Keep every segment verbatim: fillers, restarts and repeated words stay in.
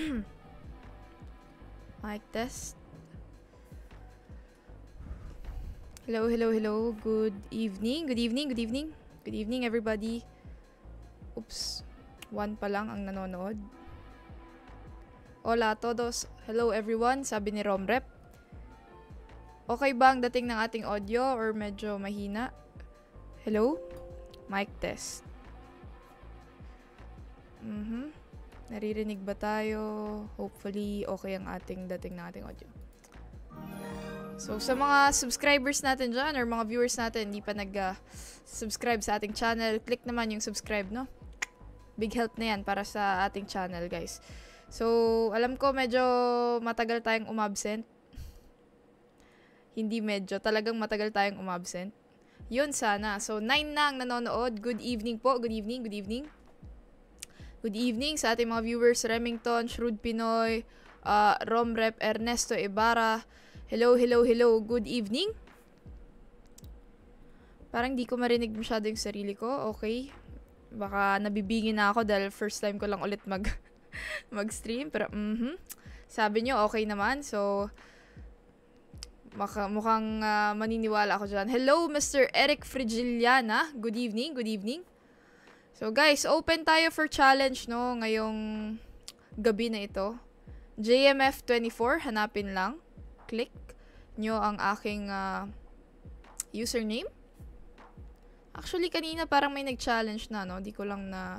Mic test. Hello, hello, hello. Good evening. Good evening, good evening. Good evening, everybody. Oops. One pa lang ang nanonood. Hola a todos. Hello, everyone. Sabi ni Romrep. Okay ba ang dating ng ating audio or medyo mahina? Hello? Mic test. Mhm. Naririnig ba tayo? Hopefully, okay ang ating dating ng ating audio. So, sa mga subscribers natin dyan or mga viewers natin hindi pa nag-subscribe uh, sa ating channel, click naman yung subscribe, no? Big help na yan para sa ating channel, guys. So, alam ko medyo matagal tayong umabsent. Hindi medyo, talagang matagal tayong umabsent. Yun sana. So, nine na ang nanonood. Good evening po. Good evening, good evening. Good evening sa ating mga viewers. Remington, Shrewd Pinoy, uh, Romrep, Ernesto Ibarra. Hello, hello, hello. Good evening. Parang di ko marinig masyado yung sarili ko. Okay. Baka nabibingin na ako dahil first time ko lang ulit mag mag-stream. Pero, mhm. Sabi nyo, okay naman. So, maka, mukhang uh, maniniwala ako dyan. Hello, Mister Eric Frigiliana. Good evening, good evening. So, guys, open tayo for challenge, no? Ngayong gabi na ito. J M F twenty-four, hanapin lang. Click nyo ang aking uh, username. Actually, kanina parang may nag-challenge na, no? Di ko lang na...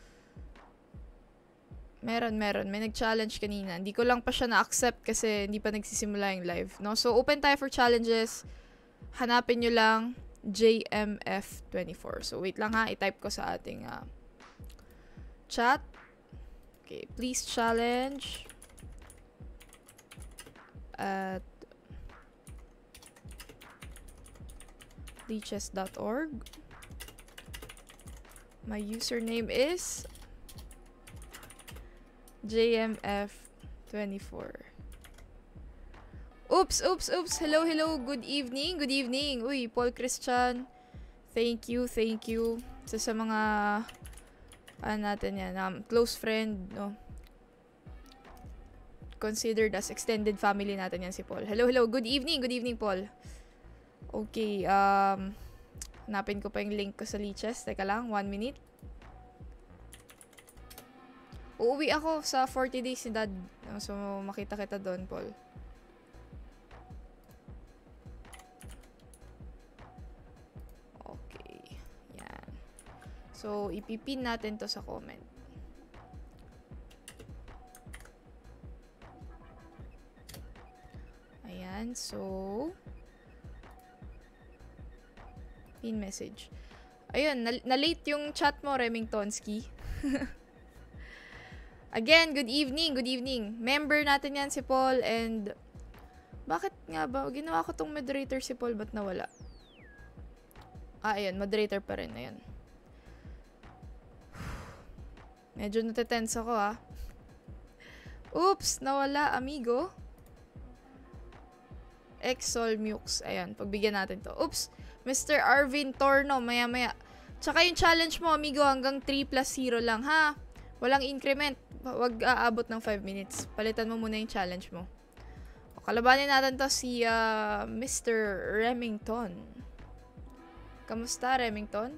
Meron, meron. May nag-challenge kanina. Hindi ko lang pa siya na-accept kasi hindi pa nagsisimula yung live, no? So, open tayo for challenges. Hanapin nyo lang J M F twenty-four. So, wait lang ha. I-type ko sa ating uh, chat. Okay. Please challenge at lichess dot org. My username is J M F twenty-four. Oops, oops, oops. Hello, hello. Good evening. Good evening. Uy, Paul Christian. Thank you, thank you. So, sa mga ano natin yan, um, close friend, no? Considered as extended family natin yan si Paul. Hello, hello. Good evening. Good evening, Paul. Okay, um, hanapin ko pa yung link ko sa lichess. Teka lang, one minute. Uuwi ako sa forty days si Dad. So, makita kita doon, Paul. Okay, yan. So, ipipin natin to sa comment. Ayan, so... Pin message. Ayun, na-late yung chat mo, Remingtonski. Again, good evening, good evening. Member natin yan si Paul and... Bakit nga ba? Ginawa ko tong moderator si Paul, ba't nawala? Ah, ayun, moderator pa rin, ayun. Medyo natetense ako, ah. Oops, nawala, amigo. Exol Mux. Ayan, pagbigyan natin to. Oops, Mister Arvin Torno, maya-maya. Tsaka yung challenge mo, amigo, hanggang three plus zero lang, ha? Walang increment. Wag aabot ng five minutes. Palitan mo muna yung challenge mo. O, kalabanin natin to si uh, Mister Remington. Kamusta, Remington?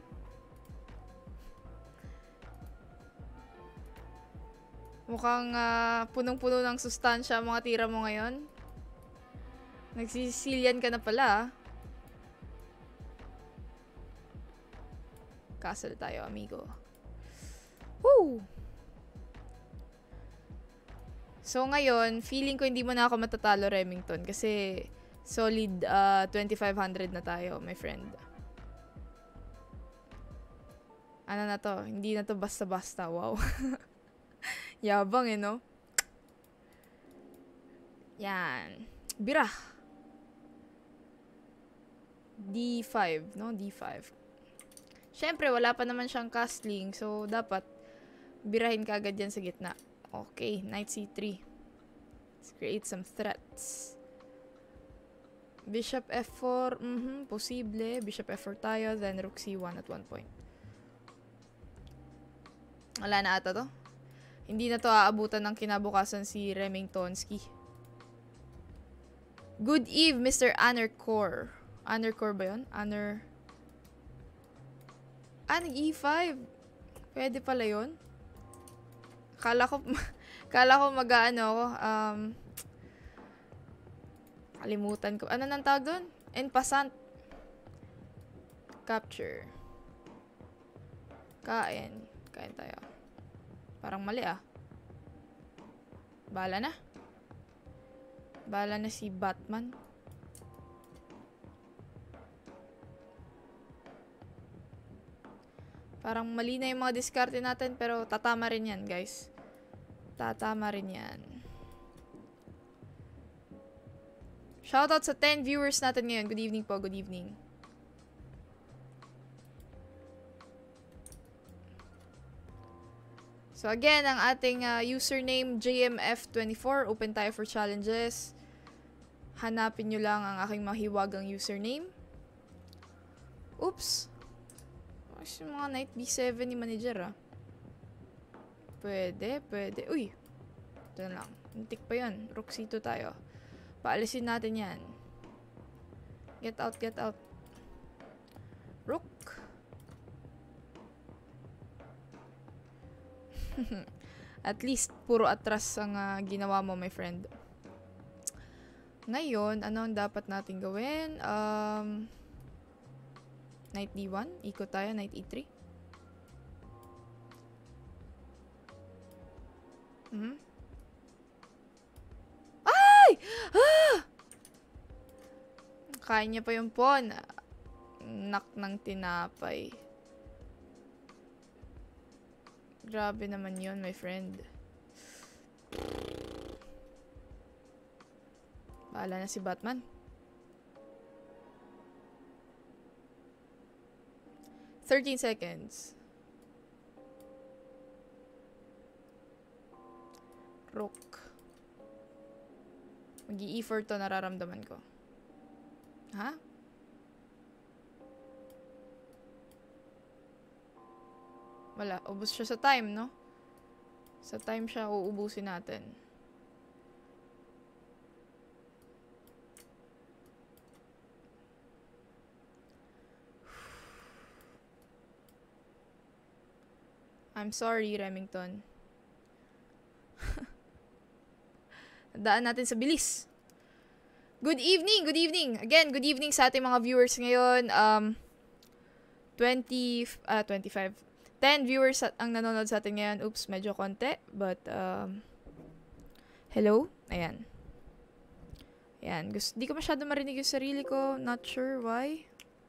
Mukhang uh, punong-puno ng sustansya ang mga tira mo ngayon. Nagsisilian ka na pala, ah. Castle tayo, amigo. Woo! So, ngayon, feeling ko hindi mo na ako matatalo, Remington. Kasi, solid uh, twenty-five hundred na tayo, my friend. Ano na to? Hindi na to basta-basta. Wow. Yabang, eh, no? Yan. Bira. D five, no? D five. Siyempre, wala pa naman siyang castling. So, dapat birahin ka agad yan sa gitna. Okay, knight c three. Let's create some threats. Bishop f four. Mm-hmm, posible. Bishop f four tayo. Then, rook c one at one point. Wala na ata to. Hindi na to aabutan ng kinabukasan si Remingtonski. Good eve, Mister Anercore. Anercore ba yun? Aner... Ah, nag-E five. Pwede pala yun. Kala ko, kala ko mag-ano ako, um, kalimutan ko. Ano nang tawag doon? En passant. Capture. Kain. Kain tayo. Parang mali ah. Bala na. Bala na si Batman. Parang mali na yung mga diskarte natin, pero tatama rin yan, guys. Tatama rin yan. Shoutout sa ten viewers natin ngayon. Good evening po, good evening. So again, ang ating uh, username J M F twenty-four. Open tayo for challenges. Hanapin nyo lang ang aking mahiwagang username. Oops. Yung mga knight B seven ni manager ah. Pwede, pwede. Uy. Ito na lang. Antik pa yan. Rook C two tayo. Paalisin natin yan. Get out, get out. Rook. At least, puro atras ang uh, ginawa mo, my friend. Ngayon, ano ang dapat natin gawin? Um... Knight D one. Ikot tayo. Knight E three. Mm-hmm. Ay! Ah! Kaya niya pa yung pawn. Nak ng tinapay. Grabe naman yun, my friend. Bahala na si Batman. thirteen seconds. Rook. Mag-i-E four to, nararamdaman ko. Ha? Wala. Ubus siya sa time, no? Sa time siya uubusin natin. I'm sorry, Remington. Daan natin sa bilis. Good evening, good evening. Again, good evening sa ating mga viewers ngayon. Um, twenty, ah, twenty-five. ten viewers ang nanonood sa atin ngayon. Oops, medyo konti. But, um, hello? Ayan. Ayan. Gusto, di ko masyado marinig yung sarili ko. Not sure why.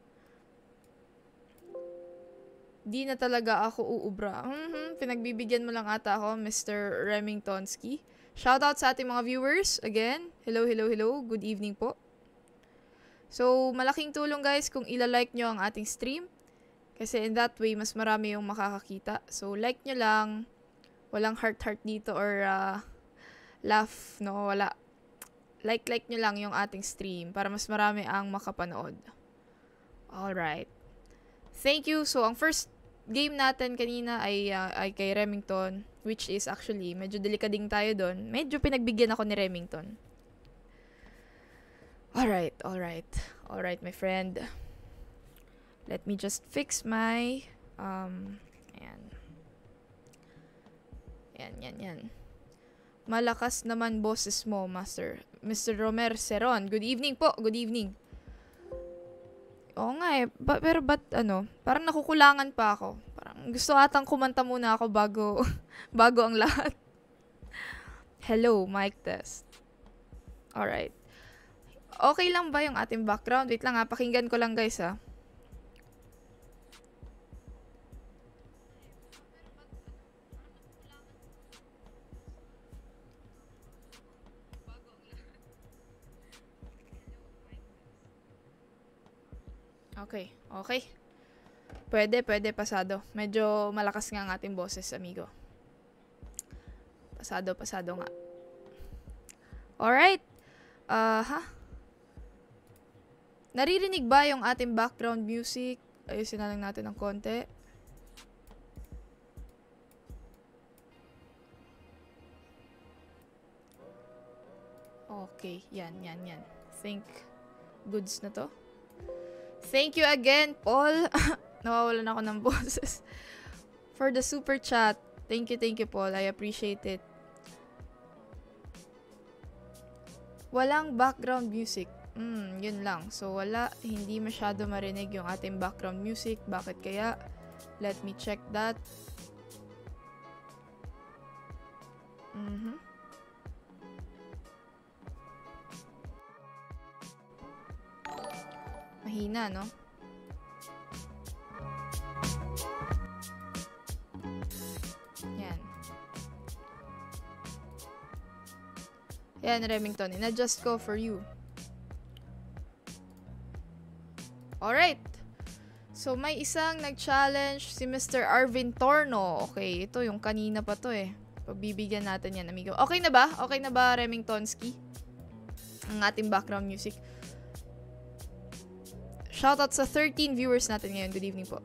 Di na talaga ako uubra. Mm-hmm. Pinagbibigyan mo lang ata ako, Mister Remingtonski. Shoutout sa ating mga viewers. Again, hello, hello, hello. Good evening po. So, malaking tulong guys kung ilalike nyo ang ating stream. Kasi in that way, mas marami yung makakakita. So, like nyo lang. Walang heart-heart dito or uh, laugh, no? Wala. Like-like nyo lang yung ating stream para mas marami ang makapanood. Alright. Thank you. So, ang first game natin kanina ay, uh, ay kay Remington, which is actually, medyo delikading tayo doon. Medyo pinagbigyan ako ni Remington. Alright, alright. Alright, my friend. Let me just fix my, um, ayan. Ayan, yan, yan. Malakas naman boses mo, Master. Mister Romer Seron. Good evening po. Good evening. Oo nga eh. Ba pero ba't ano? Parang nakukulangan pa ako. Parang gusto atang kumanta muna ako bago, bago ang lahat. Hello, mic test. Alright. Okay lang ba yung ating background? Wait lang ha. Pakinggan ko lang guys ha. Okay, okay. Pwede, pwede, pasado. Medyo malakas nga ang ating boses, amigo. Pasado, pasado nga. Alright. Uh, ha? Naririnig ba yung ating background music? Ayusin na lang natin ng konti. Okay, yan, yan, yan. Think goods na to. Thank you again, Paul. Nawawalan ako ng boses. For the super chat. Thank you, thank you, Paul. I appreciate it. Walang background music. Hmm, yun lang. So, wala. Hindi masyado marinig yung ating background music. Bakit kaya? Let me check that. Mhm. Mahina, no? Yan. Yan, Remington. In-adjust ko for you. Alright. So, may isang nag-challenge si Mister Arvin Torno. Okay, ito yung kanina pa to eh. Pagbibigyan natin yan, amigo. Okay na ba? Okay na ba, Remingtonski? Ang ating background music. Shoutout sa thirteen viewers natin ngayon. Good evening po.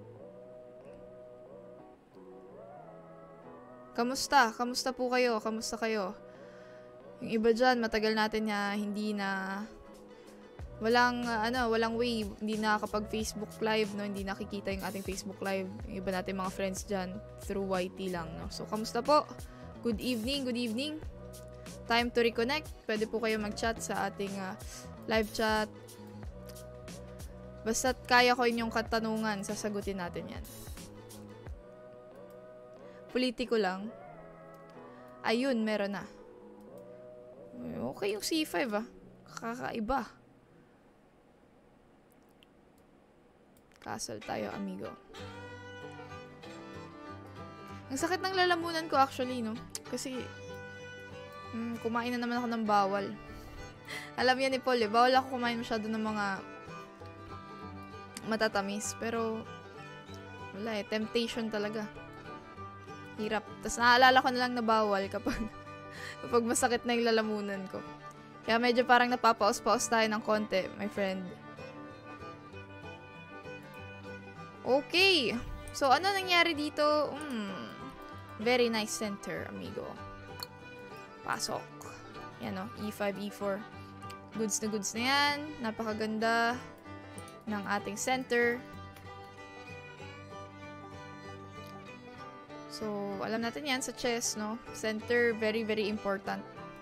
Kamusta? Kamusta po kayo? Kamusta kayo? Yung iba dyan, matagal natin na hindi na... Walang, uh, ano, walang way. Hindi nakakapag-Facebook live, no? Hindi nakikita yung ating Facebook live. Yung iba natin mga friends dyan, through Y T lang, no? So, kamusta po? Good evening, good evening. Time to reconnect. Pwede po kayo mag-chat sa ating uh, live chat. Basta't kaya ko inyong katanungan, sasagutin natin yan. Politiko lang. Ayun, meron na. Okay yung C five ah. Kakaiba. Castle tayo, amigo. Ang sakit ng lalamunan ko actually, no? Kasi, hmm, kumain na naman ako ng bawal. Alam yan ni Paul, eh. Bawal ako kumain masyado ng mga matatamis. Pero, wala eh. Temptation talaga. Hirap. Tapos naaalala ko na lang na bawal kapag, kapag masakit na yung lalamunan ko. Kaya medyo parang napapaos-paos tayo ng konti, my friend. Okay. So, ano nangyari dito? Hmm. Very nice center, amigo. Pasok. Yan o. E five, E four. Goods na goods na yan. Napakaganda ng ating center. So, alam natin yan sa chess, no? Center, very, very important.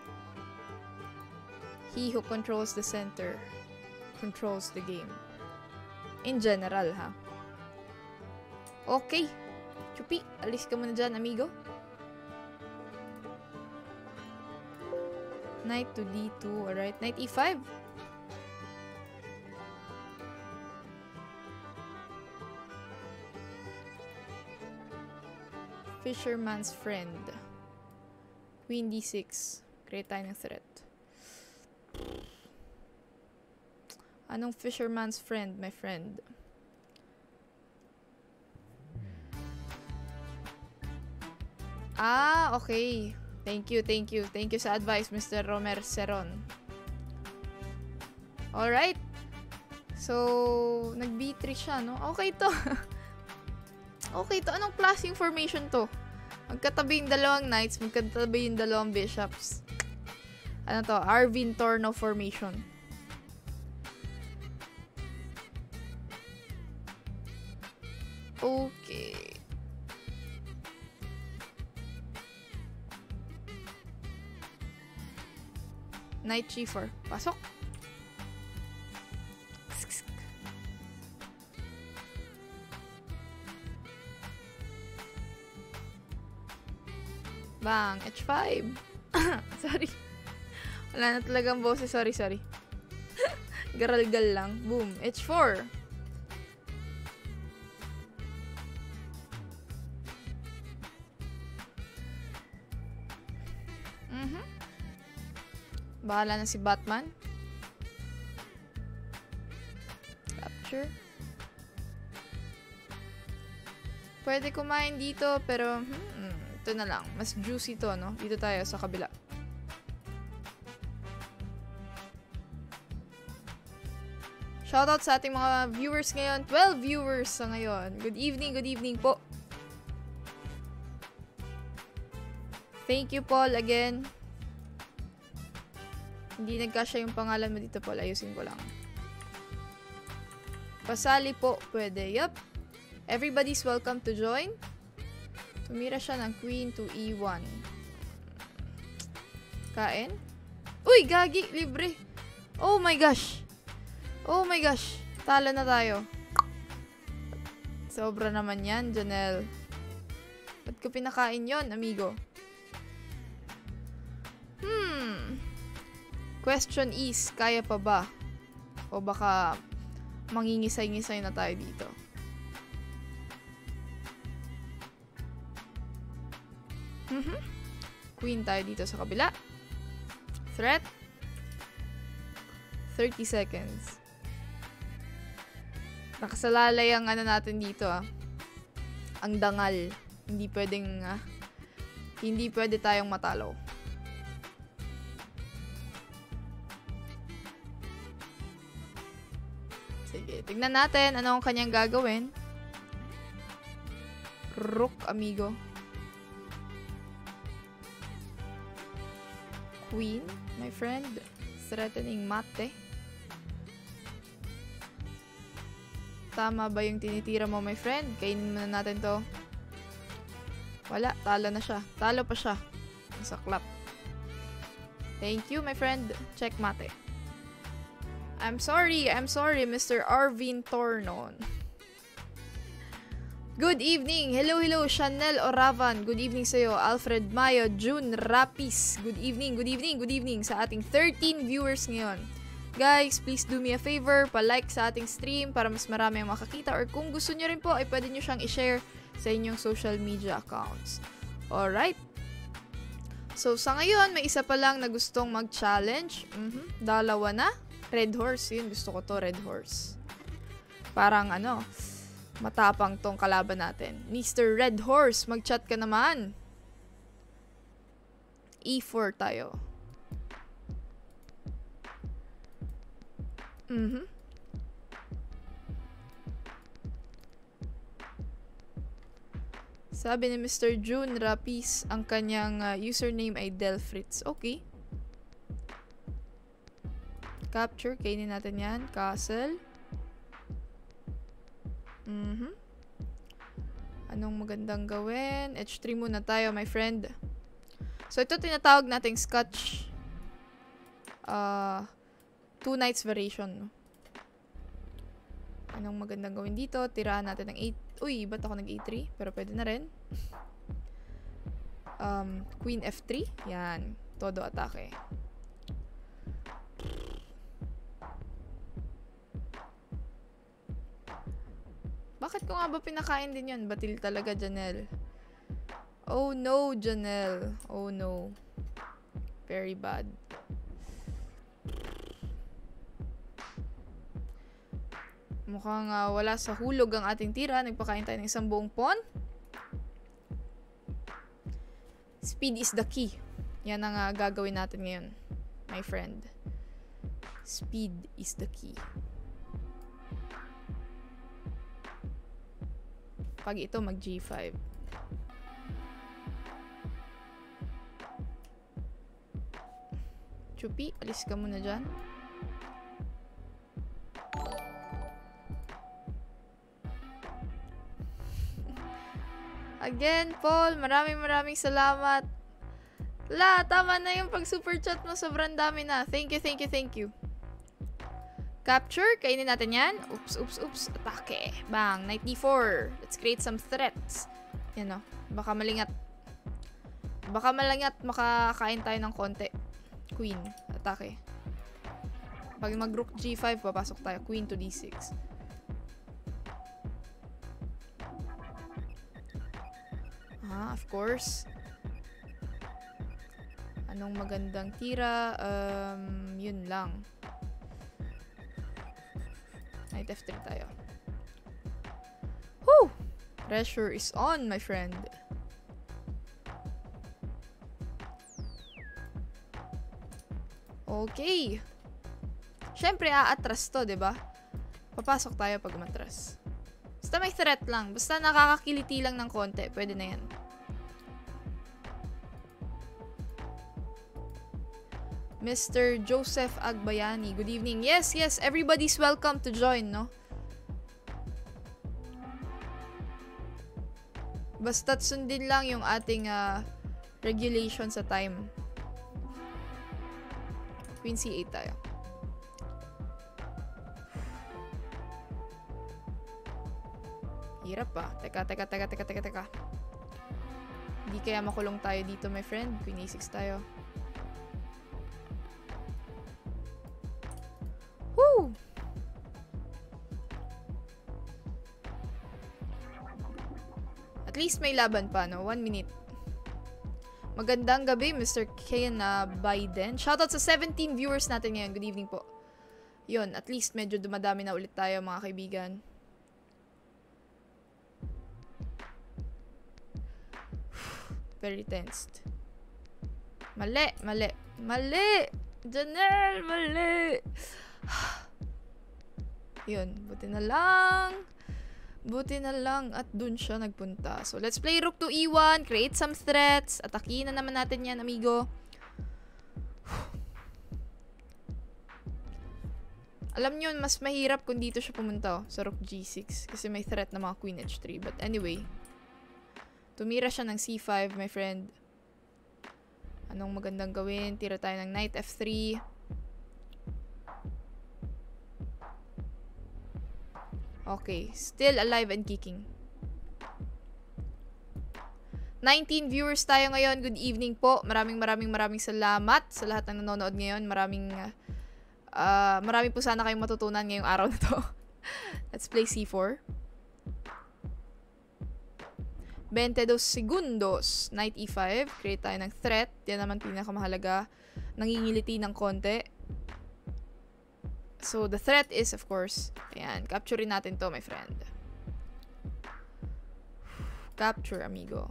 He who controls the center controls the game. In general, ha? Okay. Chupi, alis ka muna dyan, amigo. Knight to D two. Alright, knight E five. Fisherman's friend. Queen D six. Create tayo ng threat. Anong fisherman's friend, my friend? Ah, okay. Thank you, thank you. Thank you sa advice, Mister Romer Seron. Alright. So, nag-B three siya, no? Okay to. Okay to. Anong klaseng formation to? Magkatabi yung dalawang knights, magkatabi yung dalawang bishops. Ano to? Arvin Torno formation. Okay. Knight G four. Pasok. Bang. H five. Sorry. Wala na talagang boses. Sorry, sorry. Garalgal lang. Boom. H four. Mhm. Bahala na si Batman. Capture. Pwede kumain dito, pero hmm, ito na lang. Mas juicy to, no? Dito tayo sa kabila. Shoutout sa ating mga viewers ngayon. twelve viewers sa ngayon. Good evening, good evening po. Thank you, Paul, again. Hindi nagkasya yung pangalan mo dito, Paul. Ayusin ko lang. Pasali po, pwede. Yup. Everybody's welcome to join. Tumira siya ng queen to e one. Kain? Uy, gagi! Libre! Oh my gosh! Oh my gosh! Talo na tayo. Sobra naman yan, Janelle. Ba't ko pinakain yon, amigo? Hmm. Question is, kaya pa ba? O baka mangingisay-ngisay na tayo dito? Mm-hmm. Queen tayo dito sa kabila. Threat. thirty seconds. Nakasalalay ang ano natin dito ah. Ang dangal. Hindi pwedeng ah, hindi pwede tayong matalo. Sige, tignan natin ano ang kanyang gagawin. Rook, amigo. Queen, my friend. Threatening mate. Tama ba yung tinitira mo, my friend? Kainin muna natin to. Wala, talo na siya. Talo pa siya. Saklap. Thank you, my friend. Check mate. I'm sorry, I'm sorry, Mister Arvin Tornon. Good evening. Hello, hello, Janelle Oravan. Good evening sa'yo. Alfred Mayo, June Rapis. Good evening, good evening, good evening sa ating thirteen viewers ngayon. Guys, please do me a favor, pa-like sa ating stream para mas marami ang makakita, or kung gusto nyo rin po, ay pwede nyo siyang i-share sa inyong social media accounts. Alright? So, sa ngayon, may isa pa lang na gustong mag-challenge. Mm-hmm. Dalawa na. Red Horse. Yun, gusto ko to, Red Horse. Parang ano, matapang tong kalaban natin. Mister Red Horse, mag-chat ka naman. e four tayo. Mhm. Sabi ni Mister June Rapis, ang kanyang uh, username ay Delfritz. Okay. Capture, kainin natin yan. Castle. Mhm. Anong magandang gawin? H three muna tayo, my friend. So, ito tinatawag nating Scotch. Uh, two knights variation. No? Anong magandang gawin dito? Tirahan natin ng eight. Uy, ba't ako nag a three? Pero pwede na rin. Um, Queen F three. Yan. Todo atake. Bakit ko nga ba pinakain din yun? Batil talaga, Janelle. Oh no, Janelle. Oh no. Very bad. Mukhang uh, wala sa hulog ang ating tira. Nagpakain tayo ng isang buong pawn. Speed is the key. Yan ang uh, gagawin natin ngayon, my friend. Speed is the key. Pag ito, mag G five. Chupi, alis ka muna dyan. Again, Paul, maraming maraming salamat. La, tama na yung pag super chat mo. Sobrang dami na. Thank you, thank you, thank you. Capture, kainin natin yan. Oops, oops, oops. Atake. Bang, knight d four. Let's create some threats. Yan o. Baka malingat. Baka malingat makakain tayo ng konti. Queen. Atake. Pag mag-rook G five, papasok tayo. Queen to D six. Ah, of course. Anong magandang tira? Um, yun lang. Knight F three tayo. Woo! Pressure is on, my friend. Okay. Siyempre, aatras to, diba? Papasok tayo pag umatras. Basta may threat lang. Basta nakakakiliti lang ng konti. Pwede na yan. Mister Joseph Agbayani, good evening. Yes, yes, everybody's welcome to join, no? Basta't sundin lang yung ating uh, regulation sa time. Queen C eight tayo. Hirap pa. Teka, teka, teka, teka, teka, teka. Hindi kaya makulong tayo dito, my friend. Queen A six tayo. Woo! At least may laban pa, no? One minute. Magandang gabi, Mister Ken uh, Biden. Shoutout sa seventeen viewers natin ngayon. Good evening po. Yun, at least medyo dumadami na ulit tayo, mga kaibigan. Very tensed. Mali, mali, mali! Janelle, mali! Yun, buti na lang. Buti na lang at dun siya nagpunta. So, let's play rook to E one, create some threats. Atakin na naman natin yan, amigo. Alam nyo, mas mahirap kung dito siya pumunta, oh, sa rook G six. Kasi may threat na mga queen H three. But anyway, tumira siya ng C five, my friend. Anong magandang gawin? Tira tayo ng knight F three. Okay, still alive and kicking. nineteen viewers tayo ngayon. Good evening po. Maraming maraming maraming salamat sa lahat ng nanonood ngayon. Maraming uh, maraming po sana kayong matutunan ngayong araw na to. Let's play C four. twenty-two segundos. Knight E five. Create tayo ng threat. Yan naman pinakamahalaga. Nangingiliti ng konti. So, the threat is, of course, ayan, capturein natin to, my friend. Capture, amigo.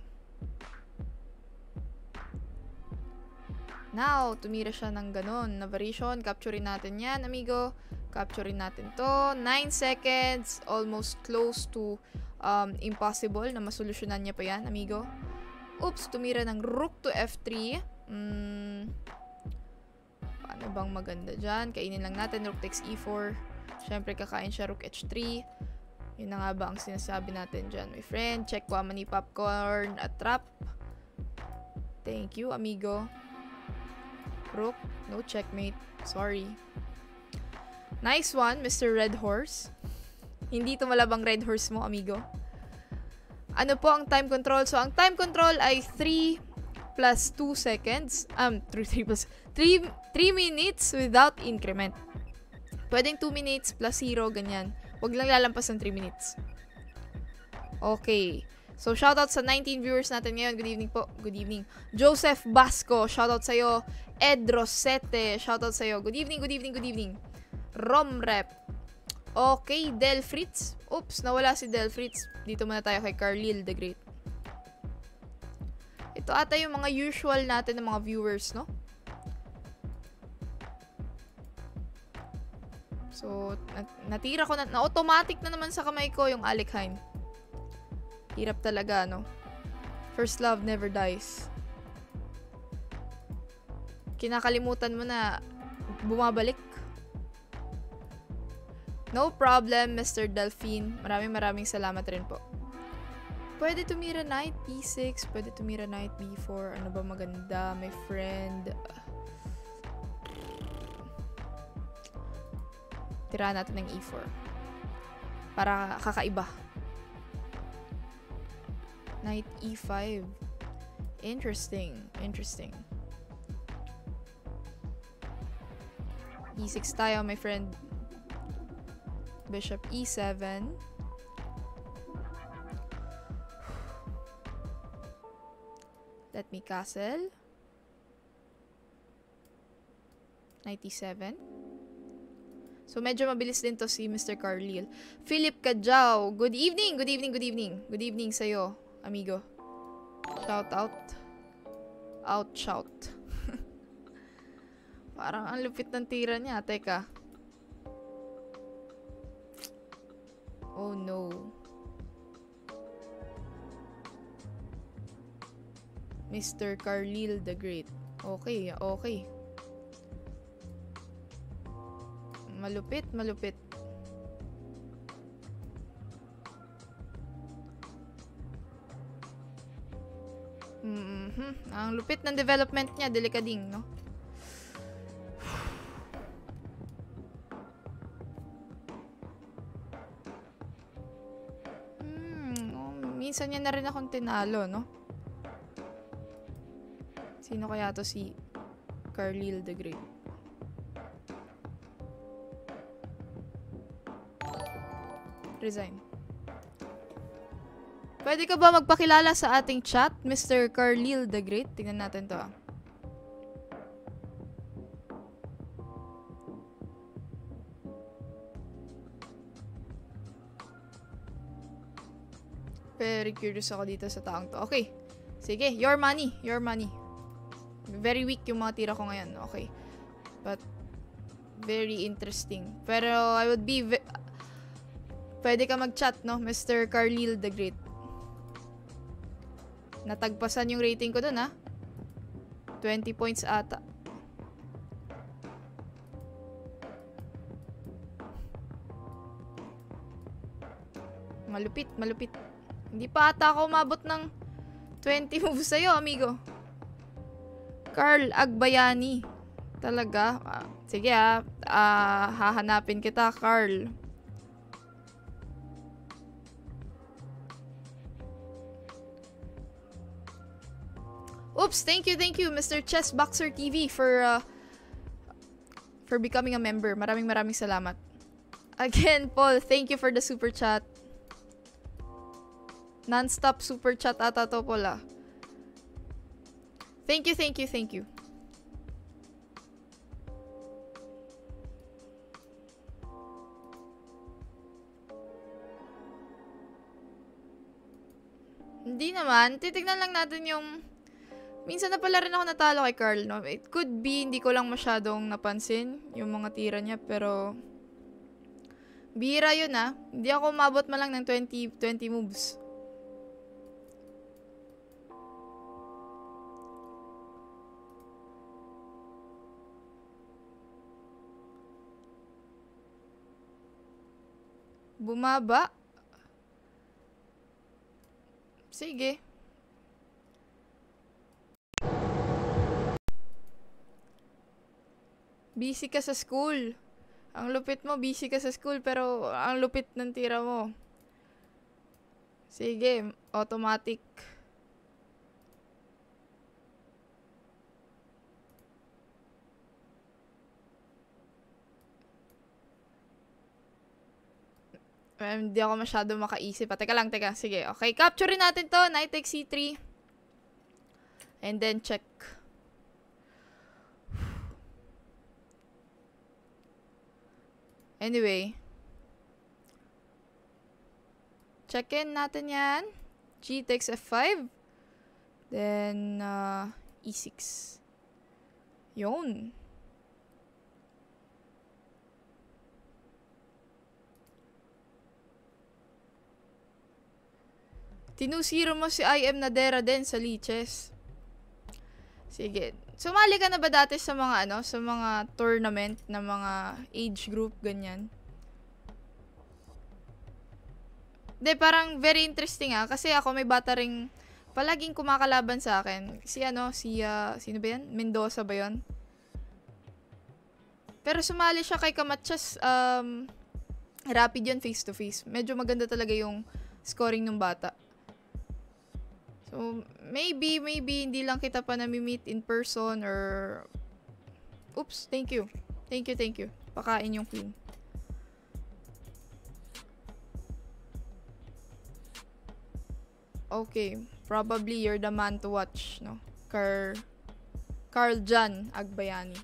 Now, tumira siya ng ganon na variation. Capturein natin yan, amigo. Capturein natin to. nine seconds. Almost close to um, impossible na masolusyonan niya pa yan, amigo. Oops, tumira ng rook to F three. Hmm... Ano bang maganda dyan? Kainin lang natin. Rook takes E four. Siyempre, kakain siya rook H three. Yun na nga ba ang sinasabi natin dyan, my friend? Check ko mani popcorn at trap. Thank you, amigo. Rook. No checkmate. Sorry. Nice one, Mister Red Horse. Hindi ito malabang Red Horse mo, amigo. Ano po ang time control? So, ang time control ay three plus two seconds. Um, three plus... three minutes without increment. Pwedeng two minutes plus zero, ganyan. Huwag lang lalampas ng three minutes. Okay. So, shoutout sa nineteen viewers natin ngayon. Good evening po. Good evening. Joseph Basco, shoutout sa'yo. Ed Rosete, shoutout sa'yo. Good evening, good evening, good evening. Romrep. Okay, Del Fritz. Oops, nawala si Del Fritz. Dito muna tayo kay Carlil the Great. Ito ata yung mga usual natin ng mga viewers, no? So, natira ko na, na-automatic na naman sa kamay ko yung Alekhine. Hirap talaga, no? First love never dies. Kinakalimutan mo na bumabalik. No problem, Mister Delphine. Maraming maraming salamat rin po. Pwede tumira knight B six, pwede tumira knight B four. Ano ba maganda, my friend? Tira natin ng E four. Para kakaiba. Knight E five. Interesting. Interesting. E six tayo, my friend. Bishop E seven. Let me castle. Knight E seven. So, medyo mabilis din to si Mister Carlil. Philip Kajao. Good evening, good evening, good evening. Good evening sa'yo, amigo. Shout out. Out, shout. Parang ang lupit ng tira niya. Teka. Oh, no. Mister Carlil the Great. Okay, okay. Malupit, malupit. Mm-hmm. Ang lupit ng development niya, delikading, no? Hmm, oh, minsan niya na rin akong tinalo, no? Sino kaya to si Carlyle the Great? Resign. Pwede ka ba magpakilala sa ating chat, Mister Carlyle the Great? Tingnan natin to ah. Very curious ako dito sa taong to. Okay. Sige, your money. Your money. Very weak yung mga tira ko ngayon. Okay. But, very interesting. Pero, I would be... Pwede ka mag-chat, no? Mister Carlyle the Great. Natagpasan yung rating ko dun, ha? twenty points ata. Malupit, malupit. Hindi pa ata ako umabot ng twenty moves sa'yo, amigo. Carl Agbayani. Talaga? Ah, sige, ha? Ah, hahanapin kita, Carl. Oops, thank you, thank you, Mister Chessboxer T V for uh, for becoming a member. Maraming maraming salamat. Again, Paul, thank you for the super chat. Non-stop super chat ata to, Paul, ah. Thank you, thank you, thank you. Hindi naman. Titignan lang natin yung... Minsan na pala rin ako natalo kay Carl, no? It could be, hindi ko lang masyadong napansin yung mga tira niya, pero... Bihira yun, ah. Hindi ako umabot man lang ng twenty, twenty moves. Bumaba? Sige. Busy ka sa school. Ang lupit mo, busy ka sa school, pero ang lupit ng tira mo. Sige, automatic. Um, hindi ako masyado makaisip. Ah, teka lang, teka. Sige, okay. Capture natin to. Knight takes c three. And then check. Anyway. Check-in natin yan. G takes f five. Then, uh, e six. Yun. Tinusiro mo si I M Nadera din sa lichess. Sige. Sumali ka na ba dati sa mga ano, sa mga tournament na mga age group, ganyan? De, parang very interesting ah. Kasi ako may bata ring palaging kumakalaban sa akin. Si ano, si, uh, sino ba yan? Mendoza ba yun? Pero sumali siya kay Kamatsas, um, rapid yun face to face. Medyo maganda talaga yung scoring ng bata. So, maybe, maybe hindi lang kita pa nami-meet in person or... Oops, thank you. Thank you, thank you. Pakain yung queen. Okay, probably you're the man to watch, no? Car... Carl Jan Agbayani.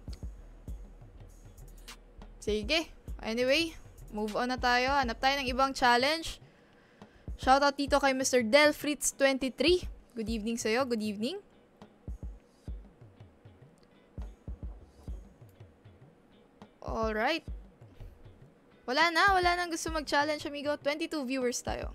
Sige. Anyway, move on na tayo. Hanap tayo ng ibang challenge. Shoutout dito kay Mister Del Fritz twenty-three. Good evening sa'yo. Good evening. Alright. Wala na. Wala nang gusto mag-challenge, amigo. twenty-two viewers tayo.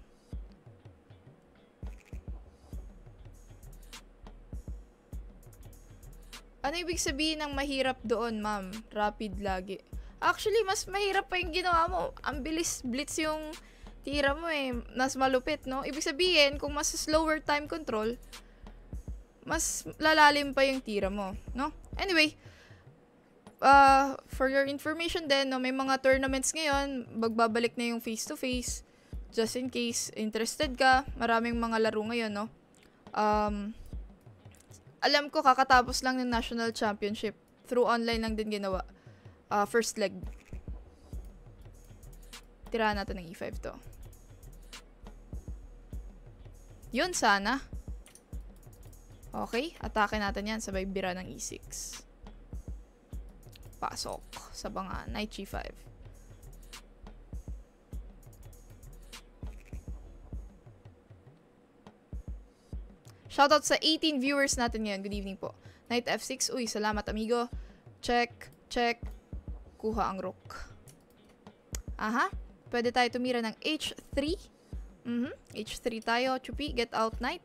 Ano ibig sabihin ng mahirap doon, ma'am? Rapid lagi. Actually, mas mahirap pa yung ginawa mo. Ang bilis blitz yung tira mo eh. Mas malupit, no? Ibig sabihin, kung mas slower time control, mas lalalim pa yung tira mo, no? Anyway, uh, for your information din, no, may mga tournaments ngayon, magbabalik na yung face-to-face. Just in case, interested ka, maraming mga laro ngayon, no? Um, alam ko, kakatapos lang ng National Championship. Through online lang din ginawa. Uh, first leg. Tirahan natin ng e five to. Yun sana. Okay, atake natin yan. Sabay bira ng e six. Pasok sa banga. Knight g five. Shoutout sa eighteen viewers natin ngayon. Good evening po. Knight f six. Uy, salamat amigo. Check, check. Kuha ang rook. Aha. Pwede tayo tumira ng h three. Mhm. h three tayo. Chupi, get out knight.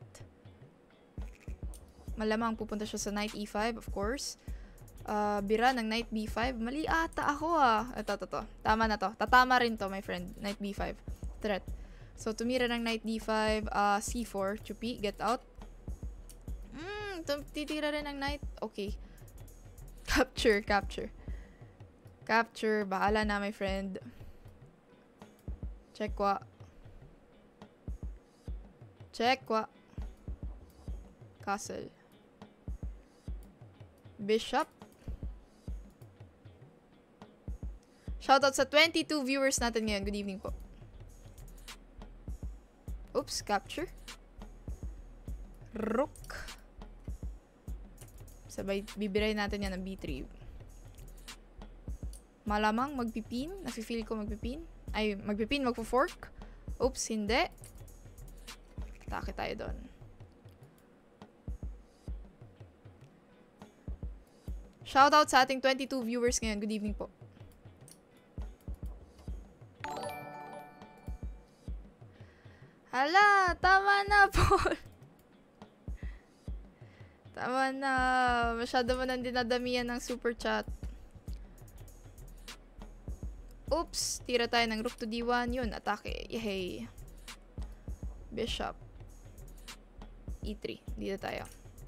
Malamang pupunta siya sa knight e five, of course. Uh, bira ng knight b five. Mali ata ako ah. Ito, ito, ito. Tama na to. Tatama rin to, my friend. Knight b five. Threat. So, tumira ng knight d five. Uh, c four. Chupi, get out. Hmm, titira rin ng knight. Okay. Capture, capture. Capture. Bahala na, my friend. Check wa. Check wa. Castle. Bishop. Shoutout sa twenty-two viewers natin ngayon. Good evening po. Oops, capture. Rook. Sabay, bibiray natin yan ng b three. Malamang magpipin. Nafe-feel ko magpipin. Ay, magpipin, magpo-fork. Oops, hindi. Atake tayo doon. Shoutout sa ating twenty-two viewers ngayon. Good evening po. Hala, tama na po. Tama na. Masyado mo nang dinadamihan ng super chat. Oops. Tira tayo ng rook to d one. Yun, atake. Yay. Bishop. e three. Dito tayo.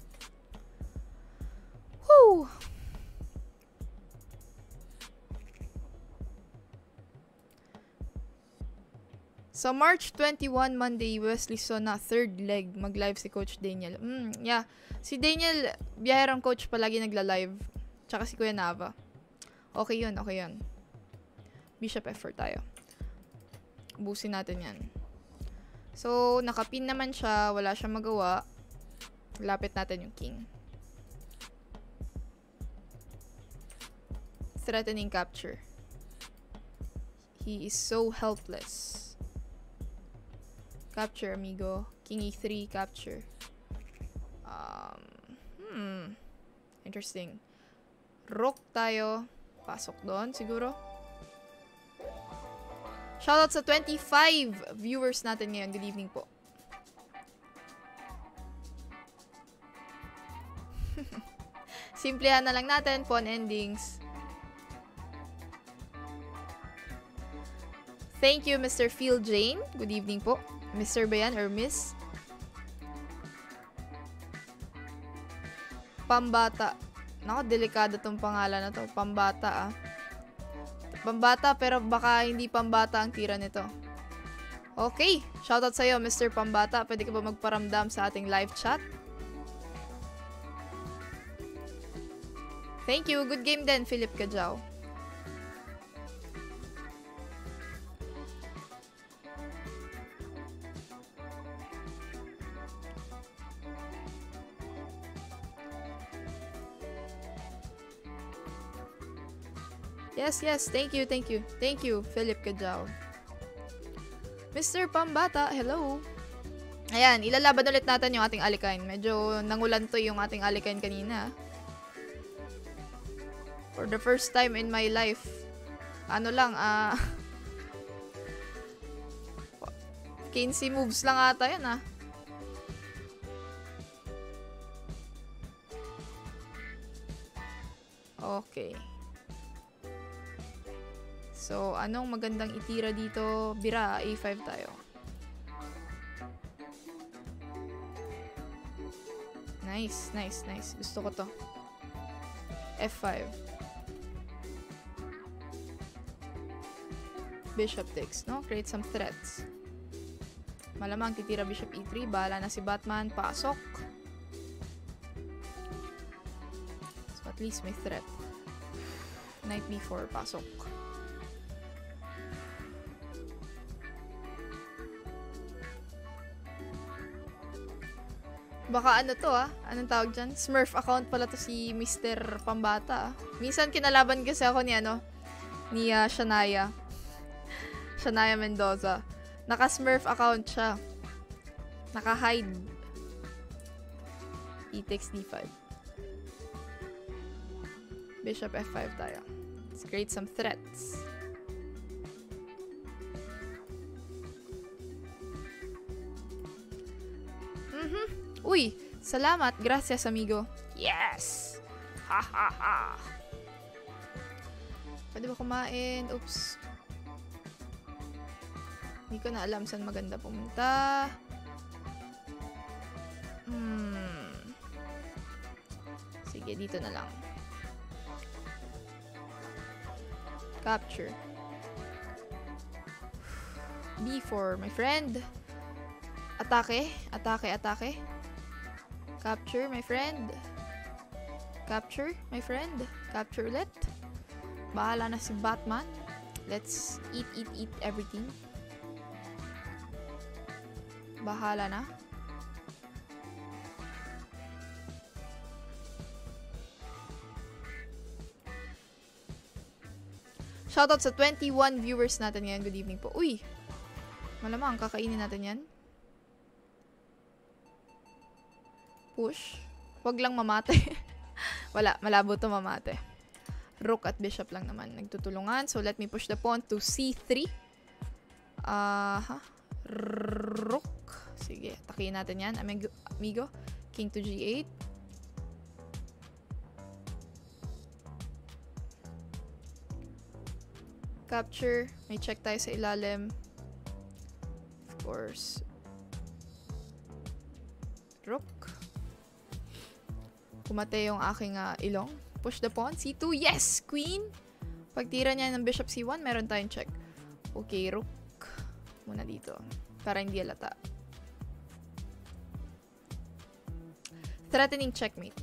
Woo! Sa March twenty-first, Monday, Wesley saw na third leg. Mag-live si Coach Daniel. Mm, yeah. Si Daniel, biyahirang coach palagi nagla-live. Tsaka si Kuya Nava. Okay yun, okay yun. Bishop f four tayo. Ubusin natin yan. So, nakapin naman siya. Wala siyang magawa. Lapit natin yung king. Threatening capture. He is so helpless. Capture, amigo. King e three, capture. Um, hmm. Interesting. Rook tayo. Pasok doon, siguro. Shoutout sa twenty-five viewers natin ngayon. Good evening po. Simplehan na lang natin. Pawn endings. Thank you, Mister Phil Jane. Good evening po. Mister ba yan or Miss? Pambata. Nako, delikado tong pangalan na to. Pambata ah. Pambata pero baka hindi pambata ang tira nito. Okay. Shoutout sa'yo, Mister Pambata. Pwede ka ba magparamdam sa ating live chat? Thank you. Good game din, Philip Kajao. Yes, yes. Thank you, thank you. Thank you, Philip Kajao. Mister Pambata, hello. Ayan, ilalaban ulit natin yung ating alikain. Medyo nangulanto yung ating alikain kanina. For the first time in my life. Ano lang, ah... Uh, Kinsey moves lang ata yan, ah. Okay. So, anong magandang itira dito? Bira, A five tayo. Nice, nice, nice. Gusto ko to. F five. Bishop takes, no? Create some threats. Malamang titira bishop E three. Bahala na si Batman. Pasok. So, at least may threat. Knight B four. Pasok. Baka ano to ah. Anong tawag dyan? Smurf account pala to si Mister Pambata ah. Minsan kinalaban kasi ako ni ano, ni uh, Shania. Shania Mendoza. Naka-Smurf account siya. Naka-hide. E takes D five. Bishop F five tayo. Let's create some threats. Mhm. Uy, salamat. Gracias, amigo. Yes! Ha ha ha. Pwede ba kumain? Oops. Hindi ko na alam saan maganda pumunta. Hmm. Sige, dito na lang. Capture. B four, my friend. Atake. Atake, atake. Capture, my friend. Capture, my friend. Capture ulit. Bahala na si Batman. Let's eat, eat, eat everything. Bahala na. Shoutout sa twenty-one viewers natin ngayon. Good evening po. Uy! Malamang, kakainin natin yan. Push. Wag lang mamate. Wala, malabo to mamate. Rook at bishop lang naman nagtutulungan. So, let me push the pawn to C three. Ah, uh, Rook. Sige, takihin natin yan. Amigo, amigo. King to G eight. Capture. May check tayo sa ilalim. Of course. Rook. Kumate yung aking uh, ilong. Push the pawn. C two. Yes! Queen! Pagtira niya ng bishop C one, meron tayong check. Okay, rook. Muna dito. Para hindi alata. Threatening checkmate.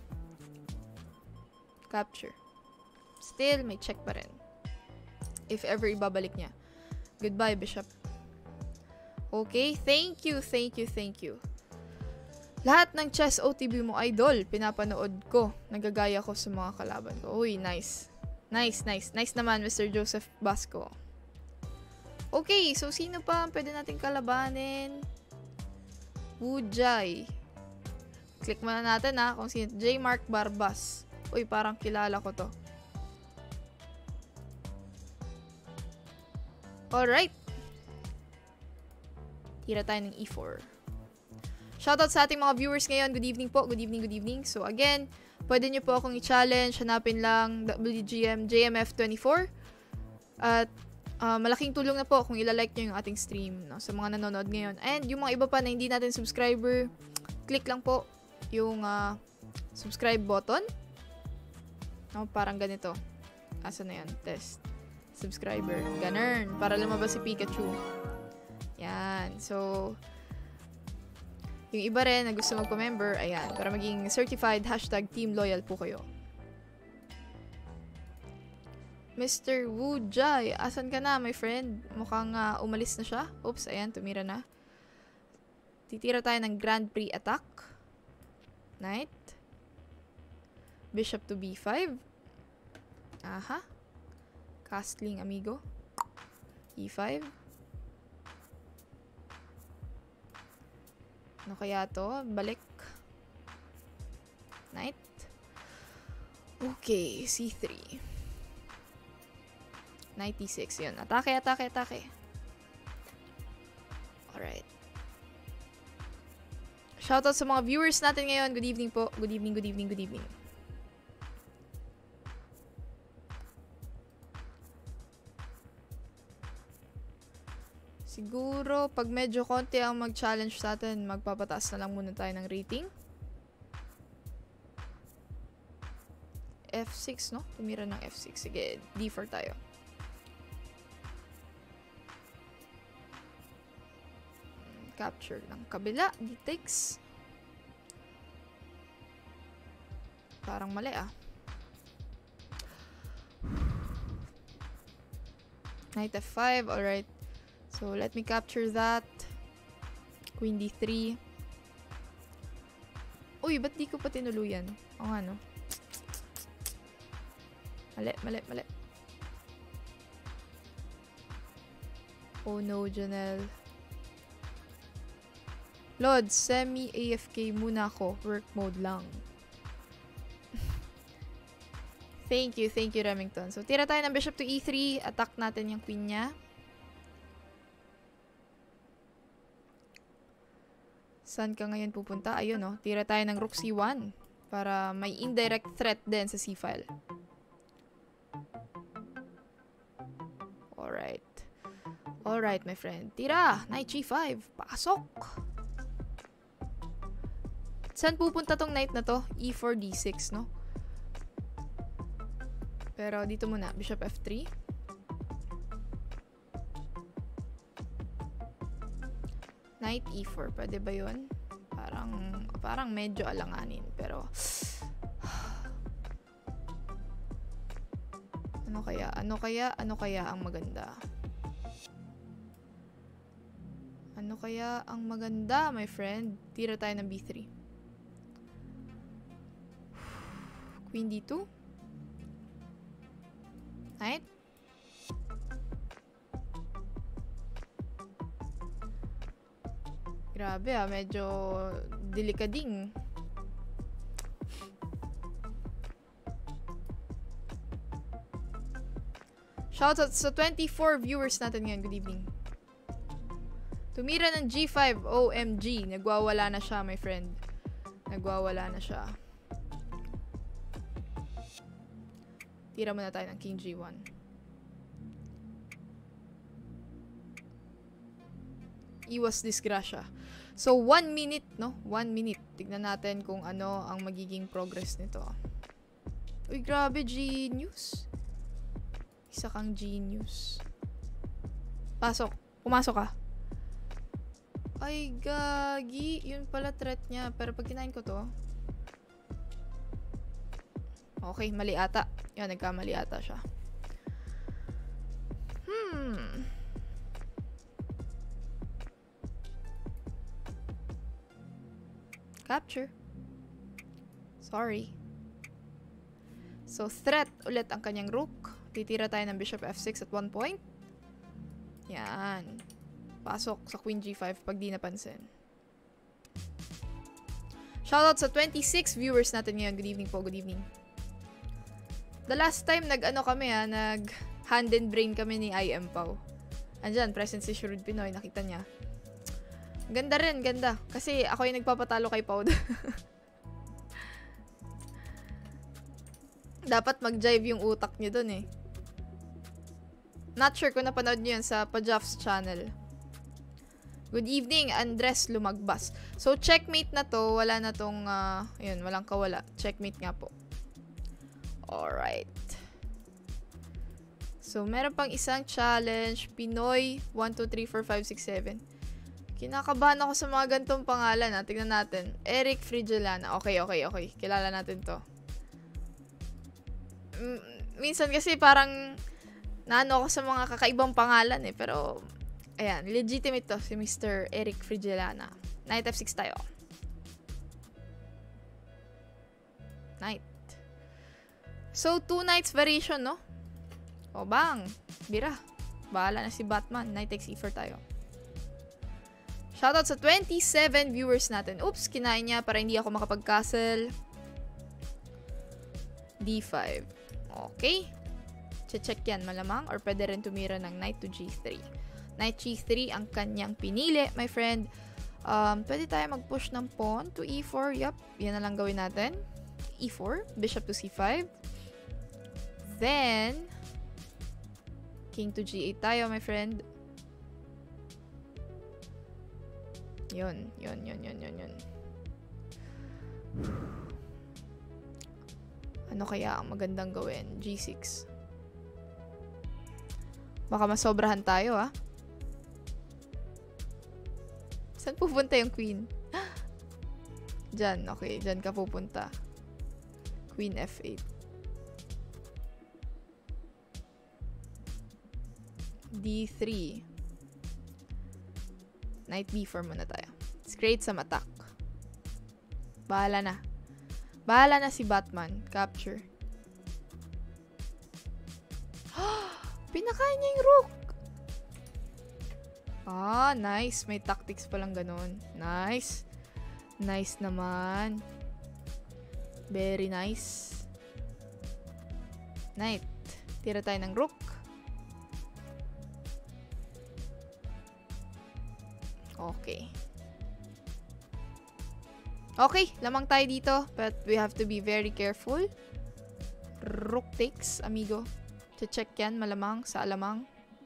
Capture. Still, may check pa rin. If ever ibabalik niya. Goodbye, bishop. Okay, thank you, thank you, thank you. Lahat ng chess O T V mo, idol, pinapanood ko. Nagagaya ko sa mga kalaban ko. Uy, nice. Nice, nice. Nice naman, Mister Joseph Basco. Okay, so sino pa ang pwede natin kalabanin? Wujay. Click muna natin ha, kung sino. J. Mark Barbas. Uy, parang kilala ko to. Alright. Tira tayo ng E four. Shoutout sa ating mga viewers ngayon. Good evening po. Good evening, good evening. So again, pwede nyo po akong i-challenge. Hanapin lang W G M J M F twenty-four. At uh, malaking tulong na po kung ilalike nyo yung ating stream, no, sa mga nanonood ngayon. And yung mga iba pa na hindi natin subscriber, click lang po yung uh, subscribe button. No, parang ganito. Asa na yan? Test. Subscriber. Ganun. Para lumabas si Pikachu. Yan. So, yung iba rin na gusto magpa-member, ayan, para maging certified hashtag team loyal po kayo. Mister Wujay, asan ka na, my friend? Mukhang uh, umalis na siya. Oops, ayan, tumira na. Titira tayo ng Grand Prix attack. Knight. Bishop to B five. Aha. Castling, amigo. E five. Ano kaya to? Balik. Knight. Okay, C three. Knight E six. Yun. Atake, atake, atake. Alright. Shoutout sa mga viewers natin ngayon. Good evening po. Good evening, good evening, good evening. Siguro, pag medyo konti ang mag-challenge sa atin, magpapataas na lang muna tayo ng rating. F six, no? Tumira ng F six. Sige, D four tayo. Capture ng kabila. D takes. Parang mali ah. Knight F five, alright. So, let me capture that. Queen D three. Uy, ba't di ko pa tinuluyan? O nga, no? Mali, mali, mali. Oh no, Janelle. Lord, semi-A F K muna ako. Work mode lang. Thank you, thank you, Remington. So, tira tayo ng bishop to E three. Attack natin yung queen niya. Saan ka ngayon pupunta? Ayun, no? Tira tayo ng rook C one. Para may indirect threat din sa C-file. Alright. Alright, my friend. Tira! Knight G five. Pasok! Saan pupunta tong knight na to? E four, D six, no? Pero dito muna. Bishop F three. Knight E four. Pwede ba yun? Parang, parang medyo alanganin. Pero, ano kaya? Ano kaya? Ano kaya ang maganda? Ano kaya ang maganda, my friend? Tira tayo ng B three. Queen D two. Knight. Grabe ah, medyo delikading. Shoutout sa twenty-four viewers natin ngayon. Good evening. Tumira ng G five. O M G. Nagwawala na siya, my friend. Nagwawala na siya. Tira muna tayo ng King G one. Iwas disgrasya. So, one minute, no? One minute. Tignan natin kung ano ang magiging progress nito. Uy, grabe, genius. Isa kang genius. Pasok. Pumasok ka. Ay, gagi. Yun pala threat niya. Pero pag kinain ko to, okay, mali ata. Yan, nagkamali ata siya. Hmm. Capture. Sorry. So, threat ulit ang kanyang rook. Titira tayo ng bishop F six at one point. Yan. Pasok sa queen G five pag di napansin. Shoutout sa twenty-six viewers natin ngayon. Good evening po, good evening. The last time nag-ano kami ha, nag hand and brain kami ni I M Pao. Andyan, present si Shrewd Pinoy, nakita niya. Ganda rin, ganda. Kasi ako yung nagpapatalo kay Pao. Dapat mag-jive yung utak niyo dun eh. Not sure kung napanood niyo yun sa Pajaf's channel. Good evening, Andres Lumagbas. So, checkmate na to. Wala na tong, uh, yun, walang kawala. Checkmate nga po. Alright. So, meron pang isang challenge. Pinoy, one, two, three, four, five, six, seven. Kinakabahan ako sa mga gantong pangalan. Ha? Tignan natin. Eric Frigelana. Okay, okay, okay. Kilala natin to. M minsan kasi parang naano ako sa mga kakaibang pangalan eh. Pero, ayan. Legitimate to si Mister Eric Frigelana. Knight F six tayo. Knight. So, two knights variation, no? O, bang. Bira. Bahala na si Batman. Knight takes E four tayo. Shoutout sa twenty-seven viewers natin. Oops, kinain niya para hindi ako makapag-castle. D five. Okay. Che-check yan malamang. Or pwede rin tumira ng knight to G three. Knight G three ang kanyang pinili, my friend. Um, pwede tayo mag-push ng pawn to E four. Yup. Yan na lang gawin natin. E four. Bishop to C five. Then, King to G eight tayo, my friend. Yun, yun, yun, yun, yun, yun. Ano kaya ang magandang gawin? G six. Baka masobrahan tayo, ah. Saan pupunta yung queen? Diyan, okay. Diyan ka pupunta. Queen F eight. D three. Knight B four muna tayo. Let's create some attack. Bahala na. Bahala na si Batman. Capture. Pinakain niya yung rook. Ah, nice. May tactics palang ganun. Nice. Nice naman. Very nice. Knight. Tira tayo ng rook. Okay. Okay, lamang tayo dito. But we have to be very careful. Rook takes, amigo. Check yan, malamang, sa alamang.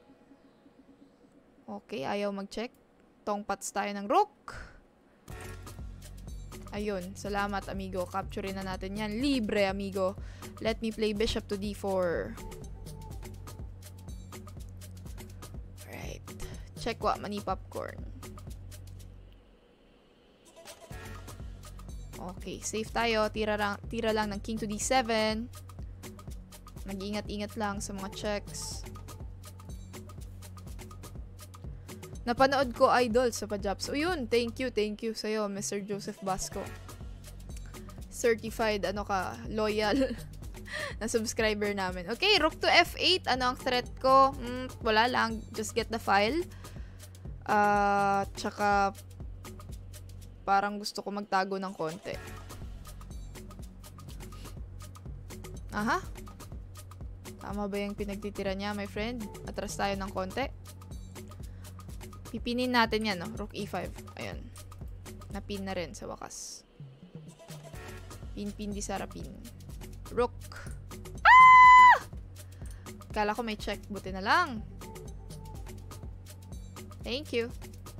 Okay, ayaw mag-check. Tongpats tayo ng rook. Ayun, salamat, amigo. Capture na natin yan. Libre, amigo. Let me play bishop to D four. Alright. Check wa, mani popcorn. Okay, safe tayo. Tira lang, tira lang ng king to D seven. Mag-ingat-ingat lang sa mga checks. Napanood ko, idol, sa Pajaps. O yun, thank you, thank you sa'yo, Mister Joseph Basco. Certified, ano ka, loyal na subscriber namin. Okay, rook to F eight. Ano ang threat ko? Mm, wala lang. Just get the file. Uh, tsaka, parang gusto ko magtago ng konti. Aha. Tama ba yung pinagtitira niya, my friend? Atras tayo ng konti. Pipinin natin yan, no? Rook E five. Ayan. Napin na rin sa wakas. Pin, pin, di sarapin. Rook. Ah! Kala ko may check. Buti na lang. Thank you.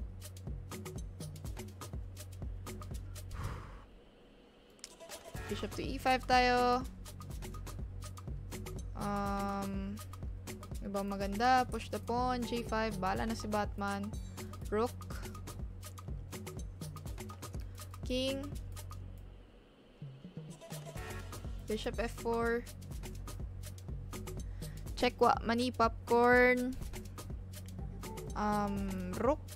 Bishop to E five tayo. Um, ano bang maganda? Push the pawn, G five. Bala na si Batman. Rook. King. Bishop F four. Check wa, mani popcorn. Um, rook.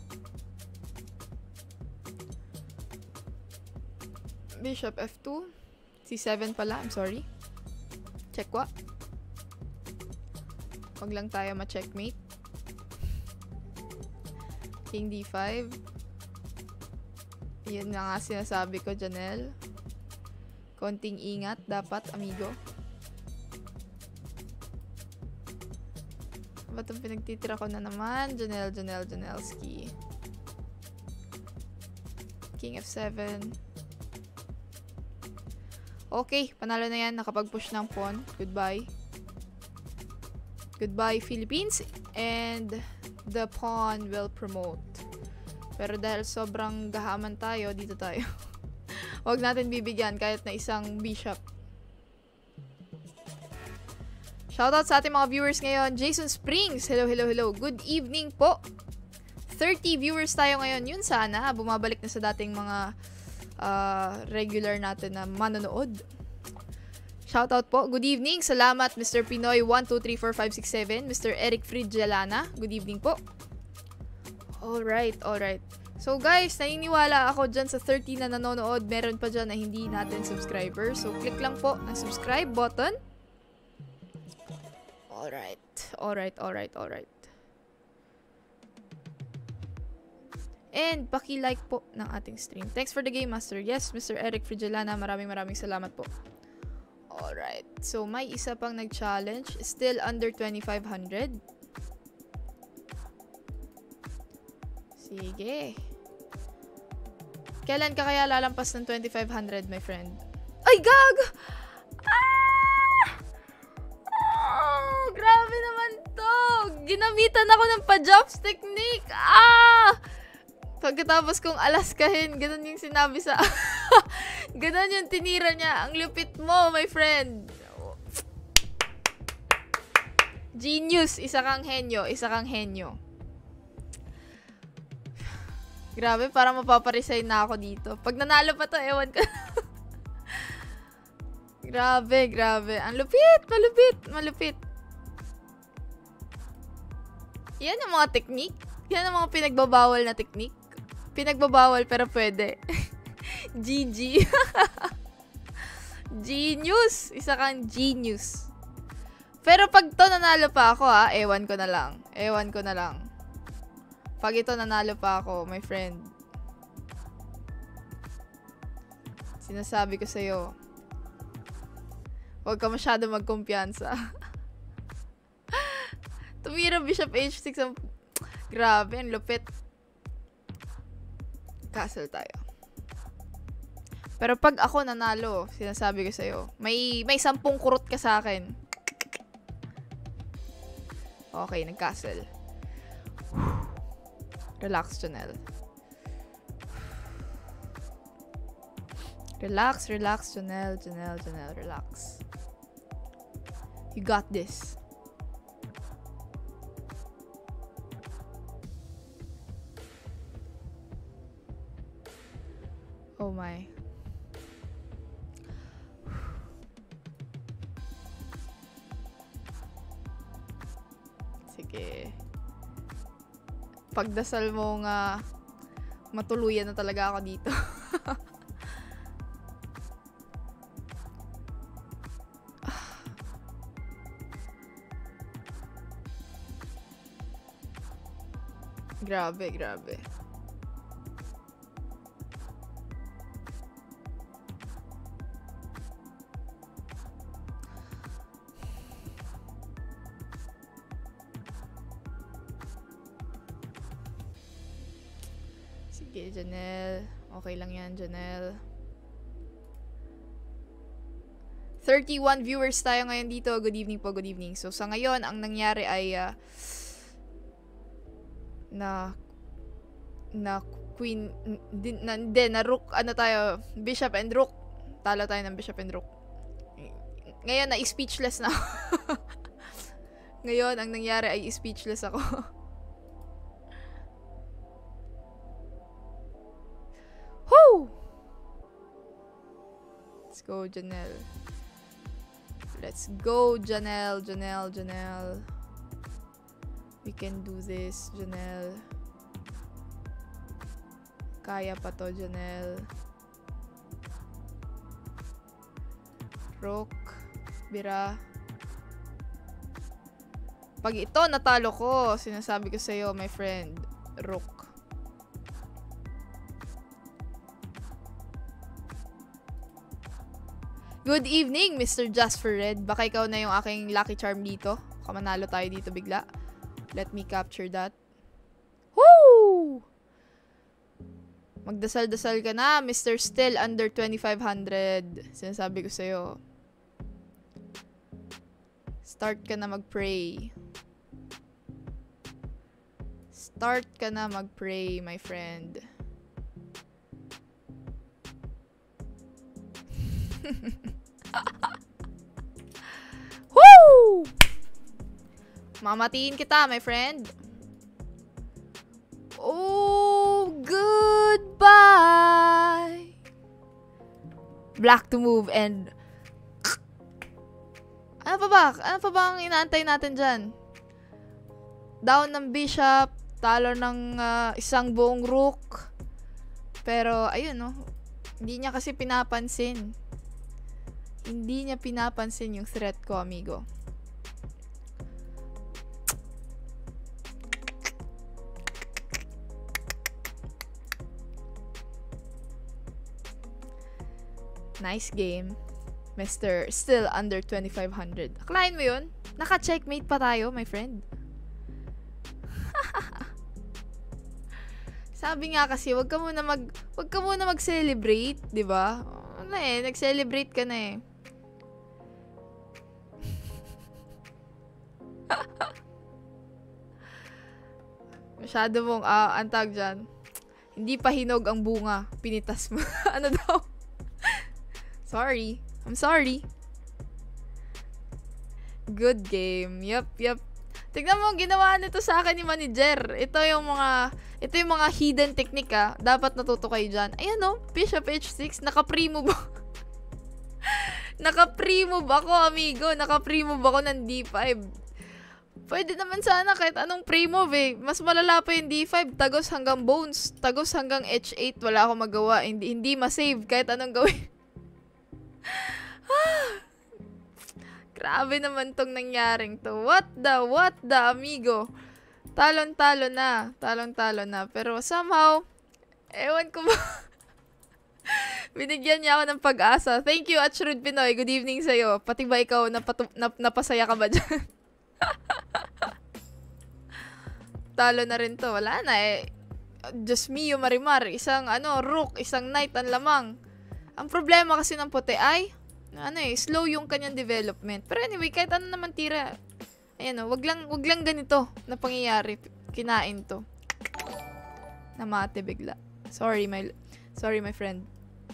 Bishop F two. C seven pala, I'm sorry. Check wa. Wag lang tayo ma-checkmate. King D five. Yan na nga sinasabi ko, Janelle. Konting ingat dapat, amigo. Ba't ang pinagtitira ko na naman? Janelle, Janelle, Janelski. King F seven. Okay, panalo na yan. Nakapag-push ng pawn. Goodbye. Goodbye, Philippines. And the pawn will promote. Pero dahil sobrang gahaman tayo, dito tayo. Huwag natin bibigyan kahit na isang bishop. Shoutout sa ating mga viewers ngayon. Jason Springs. Hello, hello, hello. Good evening po. thirty viewers tayo ngayon. Yun sana. Bumabalik na sa dating mga uh, regular natin na manonood. Shoutout po. Good evening. Salamat, Mister Pinoy one two three four five six seven. Mister Eric Fridjalana. Good evening po. Alright, alright. So guys, naniniwala ako dyan sa thirty na nanonood. Meron pa dyan na hindi natin subscriber. So click lang po ng subscribe button. Alright. Alright, alright, alright. And paki-like po ng ating stream. Thanks for the game, Master. Yes, Mister Eric Fridjalana. Maraming maraming salamat po. Alright. So, may isa pang nag-challenge. Still under twenty-five hundred. Sige. Kailan ka kaya lalampas ng twenty-five hundred, my friend? Ay, gag! Ah! Oh, grabe naman to! Ginamitan ako ng pa-jumps technique! Ah! Pagkatapos kong alaskahin, ganun yung sinabi sa... ganun yung tinira niya. Ang lupit mo, my friend. Genius. Isa kang henyo. Isa kang henyo. Grabe, parang mapaparesign na ako dito. Pag nanalo pa to, ewan ko. Grabe, grabe. Ang lupit, malupit, malupit. Yan ang mga technique. Yan ang mga pinagbabawal na technique. Pinagbabawal pero pwede. G G. Genius. Isa kang genius. Pero pag to nanalo pa ako ha, ewan ko na lang. Ewan ko na lang. Pag ito nanalo pa ako, my friend. Sinasabi ko sa'yo, huwag ka masyado magkumpiyansa. Tumira Bishop H six ang... Grabe, ang lupit. Castle tayo. Pero pag ako nanalo, sinasabi ko sa'yo, may, may sampung kurot ka sa akin. Okay, nag-castle. Relax, Janelle. Relax, relax, Janelle, Janelle, Janelle, relax. You got this. Oh my. Sige. Pagdasal mo nga matuluyan na talaga ako dito. Grabe, grabe. Sige, Janelle. Okay lang yan, Janelle. thirty-one viewers tayo ngayon dito. Good evening po, good evening. So, sa ngayon, ang nangyari ay uh, na na queen din na, na, na rook, ano tayo, bishop and rook. Talo tayo ng bishop and rook. Ngayon, na speechless na. Ngayon, ang nangyari ay speechless ako. Woo! Let's go, Janelle. Let's go, Janelle, Janelle, Janelle. We can do this, Janelle. Kaya pa to, Janelle. Rook. Bira. Pag ito, natalo ko. Sinasabi ko sa'yo, my friend. Rook. Good evening, Mister Just for Red. Baka ikaw na yung aking lucky charm dito. Baka manalo tayo dito bigla. Let me capture that. Woo! Magdasal-dasal ka na, Mister Still under twenty-five hundred. Sinasabi ko sa'yo. Start ka na mag-pray. Start ka na mag-pray, my friend. Woo! Mamatiin kita, my friend. Oh, goodbye. Black to move and... Ano pa ba? Ano pa ba ang inaantay natin dyan? Down ng bishop, talo ng uh, isang buong rook. Pero, ayun, no? Hindi niya kasi pinapansin. Hindi niya pinapansin yung threat ko, amigo. Nice game. Mister Still under twenty-five hundred. Akalain mo yun? Naka-checkmate pa tayo, my friend. Sabi nga kasi, wag ka muna mag wag ka muna mag-celebrate, 'di ba? Ano eh, nag-celebrate ka na eh. Masyado mong uh, antag dyan. Hindi pa hinog ang bunga. Pinitas mo. Ano daw? Sorry. I'm sorry. Good game. Yup, yup. Tignan mo, ginawa nito sa akin ni manager. Ito yung mga, ito yung mga hidden technique ah. Dapat natuto kayo dyan. Ayan o, Bishop H six. Naka-pre-move ako. Naka-pre-move ako, amigo. Naka-pre-move ako ng D five. Pwede naman sana kahit anong pre-move eh. Mas malala pa yung D five. Tagos hanggang bones. Tagos hanggang H eight. Wala akong magawa. Hindi, hindi ma-save kahit anong gawin. Grabe naman tong nangyaring to. What the, what the, amigo? Talon-talo na. Talon-talo na. Pero somehow, ewan ko ba. Binigyan niya ako ng pag-asa. Thank you, Atchrud Pinoy. Good evening sa'yo. Pati ba ikaw, napatu- nap- napasaya ka ba dyan? Talo na rin to. Wala na eh. Just me, yung Marimar. Isang, ano, rook. Isang knight ang lamang. Ang problema kasi ng puti ay, ano eh, slow yung kanyang development. Pero anyway, kahit ano naman tira, ayan o, wag lang, wag lang ganito na pangyayari. Kinain to. Namate bigla. Sorry, my, sorry, my friend.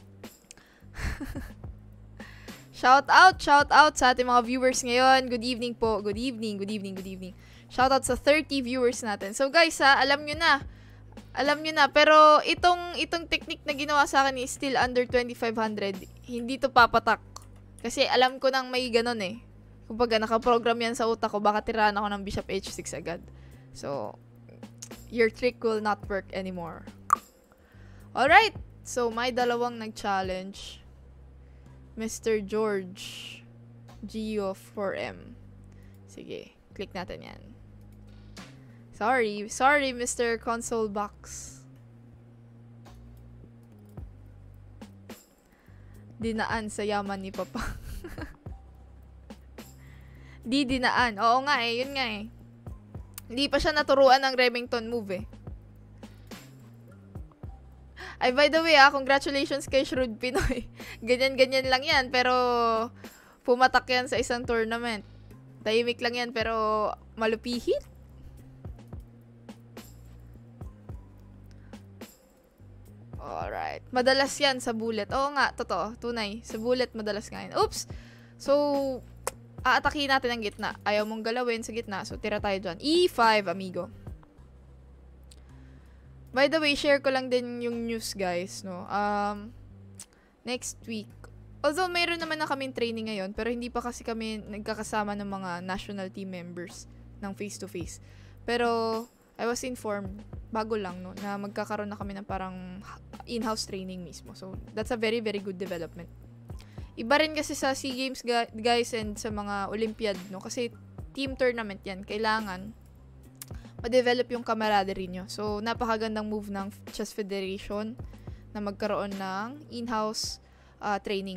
Shout out, shout out sa ating mga viewers ngayon. Good evening po. Good evening, good evening, good evening. Shout out sa thirty viewers natin. So guys ha, alam nyo na. Alam nyo na. Pero itong, itong technique na ginawa sa akin is still under twenty-five hundred. Hindi to papatak. Kasi alam ko nang may ganon eh. Kumbaga, nakaprogram yan sa utak ko. Baka tirahan ako ng Bishop H six agad. So, your trick will not work anymore. Alright. So, may dalawang nag-challenge. Mister George. Geo four M. Sige. Click natin yan. Sorry. Sorry, Mister Console Box. Dinaan sa yaman ni Papa. Di dinaan. Oo nga eh. Yun nga eh. Hindi pa siya naturuan ng Remington move eh. Ay, by the way ah, congratulations kay Shrewd Pinoy. Ganyan-ganyan lang yan. Pero, pumatak yan sa isang tournament. Tahimik lang yan, pero malupihit. Alright. Madalas yan sa bullet. Oo nga, totoo. Tunay. Sa bullet, madalas nga yan. Oops! So, aatakin natin ang gitna. Ayaw mong galawin sa gitna. So, tira tayo dyan. E five, amigo. By the way, share ko lang din yung news, guys. No? Um, next week. Although, mayroon naman na kaming training ngayon. Pero hindi pa kasi kami nagkakasama ng mga national team members ng face-to-face. Pero, I was informed, bago lang, no, na magkakaroon na kami ng parang in-house training mismo. So, that's a very, very good development. Iba rin kasi sa SEA Games, guys, and sa mga Olympiad, no, kasi team tournament yan. Kailangan ma-develop yung camaraderie nyo. So, napakagandang move ng Chess Federation na magkaroon ng in-house uh, training.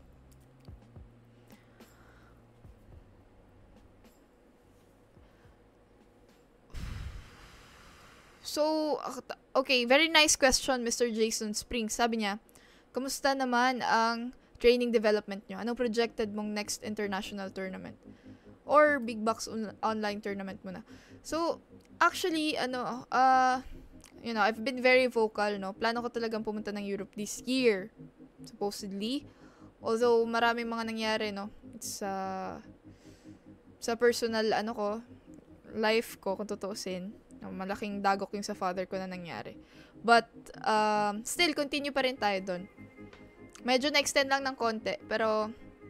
So, okay, very nice question, Mister Jason Springs. Sabi niya, kamusta naman ang training development nyo? Anong projected mong next international tournament? Or big box on- online tournament muna? So, actually, ano, uh, you know, I've been very vocal, no? Plano ko talagang pumunta ng Europe this year, supposedly. Although, maraming mga nangyari, no? It's, uh, sa personal, ano ko, life ko, kung tutuusin. Malaking dagok yung sa father ko na nangyari. But, um, still, continue pa rin tayo doon. Medyo na-extend lang ng konti, pero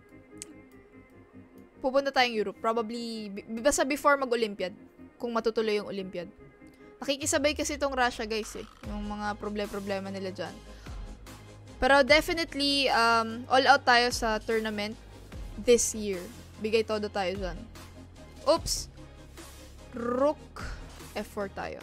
pupunta tayong Europe. Probably, basta before mag-Olympiad, kung matutuloy yung Olympiad. Nakikisabay kasi itong Russia, guys, eh. Yung mga problem-problema nila dyan. Pero definitely, um, all out tayo sa tournament this year. Bigay todo tayo dyan. Oops! Rook F four tayo.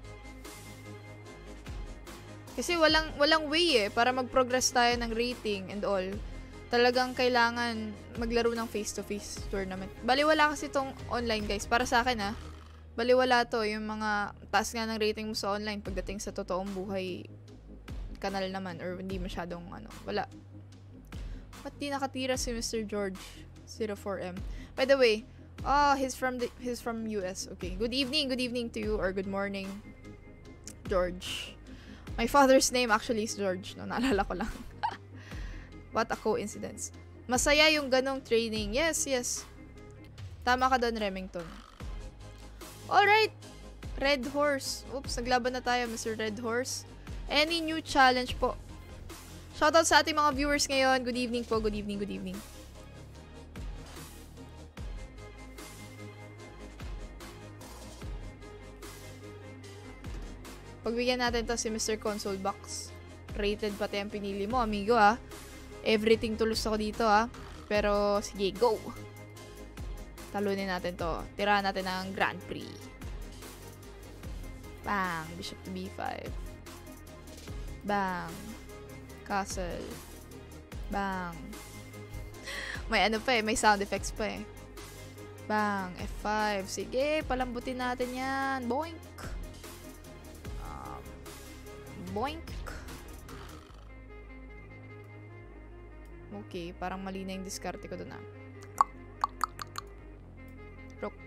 Kasi walang walang way eh para mag-progress tayo ng rating and all. Talagang kailangan maglaro ng face-to-face tournament. Baliwala kasi tong online, guys. Para sa akin ah. Baliwala to yung mga taas nga ng rating mo sa online pagdating sa totoong buhay kanal naman or hindi masyadong ano. Wala. Ba't di nakatira si Mister George zero four M? By the way, oh, he's from the he's from U S. Okay. Good evening, good evening to you or good morning, George. My father's name actually is George, no? Naalala ko lang. What a coincidence. Masaya yung ganong training. Yes, yes. Tama ka doon, Remington. Alright. Red Horse. Oops, naglaban na tayo, Mister Red Horse. Any new challenge po? Shoutout sa ating mga viewers ngayon. Good evening po. Good evening, good evening. Pagbigyan natin to si Mister Console Box. Rated pati ang pinili mo, amigo, ah. Everything tulos ako dito, ah. Pero, sige, go! Talunin natin to. Tirahan natin ng Grand Prix. Bang! Bishop to B five. Bang! Castle. Bang! May ano pa eh, may sound effects pa eh. Bang! F five. Sige, palambutin natin yan. Boink! Boink. Okay, parang mali na yung diskarte ko doon, ah. Rook.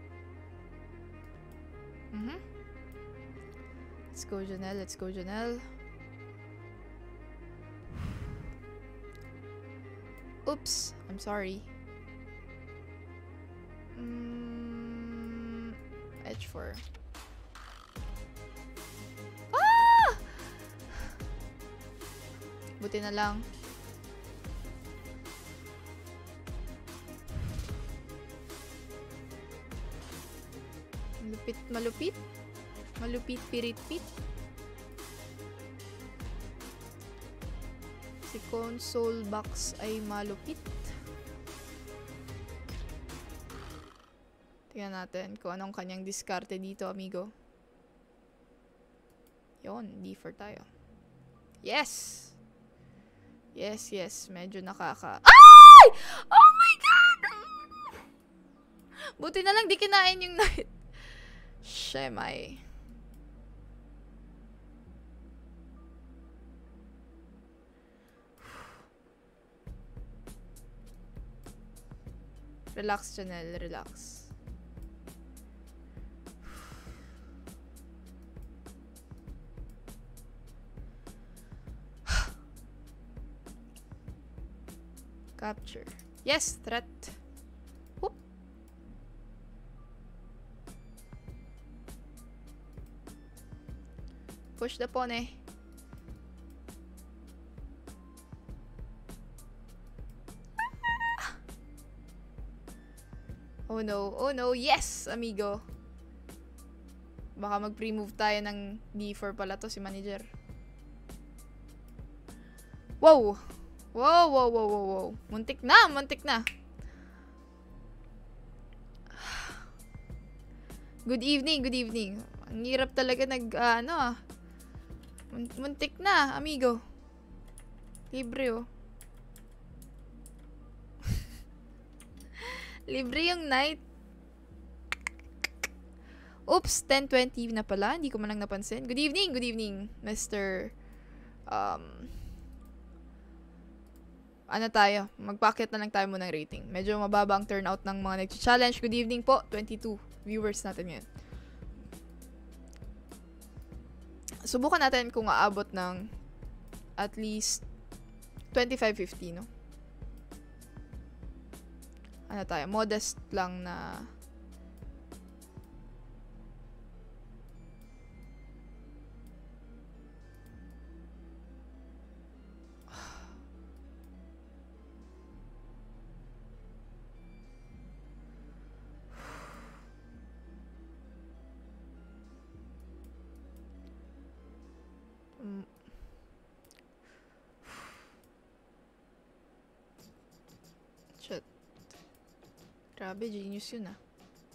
Mhm. Let's go, Janelle. Let's go, Janelle. Oops. I'm sorry. Mm, H four. Buti na lang. Malupit, malupit. Malupit, pirit-pit. Si console box ay malupit. Tingnan natin kung anong kanyang diskarte dito, amigo. Yon, D four tayo. Yes! Yes, yes. Medyo nakaka... Ay! Oh my God! Buti na lang di kinain yung knight. Shemay. Relax, Janelle. Relax. Capture. Yes, threat. Whoop. Push the pawn eh. Oh no, oh no, yes, amigo. Baka mag-pre-move tayo ng D four pala to si manager. Wow! Wow, wow, wow, wow, wow. Muntik na, muntik na. Good evening, good evening. Ang hirap talaga nag, uh, ano ah. Muntik na, amigo. Libre oh. Libre yung knight. Oops, ten twenty na pala. Hindi ko man lang napansin. Good evening, good evening, Mister Um... Ano tayo? Magpakit na lang tayo muna ng rating. Medyo mababa ang turnout ng mga nag-challenge. Good evening po. twenty-two viewers natin ngayon. Subukan natin kung aabot ng at least twenty-five fifty, no? Ano tayo? Modest lang na... Shit. Grabe, genius yun ah.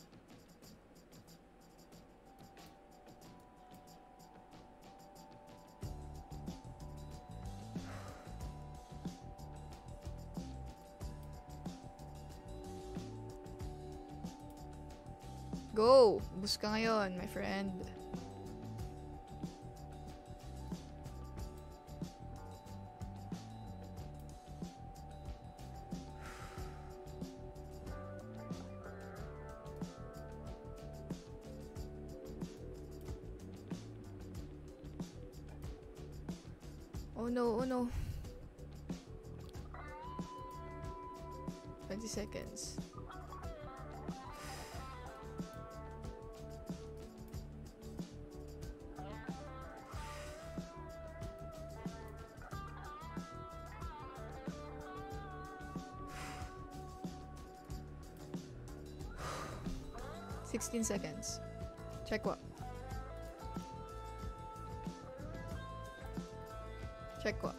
Go! Bus ka ngayon, my friend. Oh no, oh no. twenty seconds. sixteen seconds. Check what? Check what?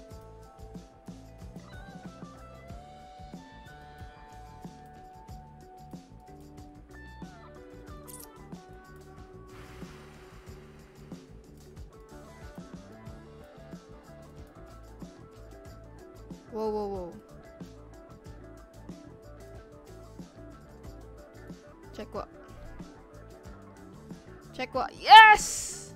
Whoa, whoa, whoa. Check what? Check what? Yes!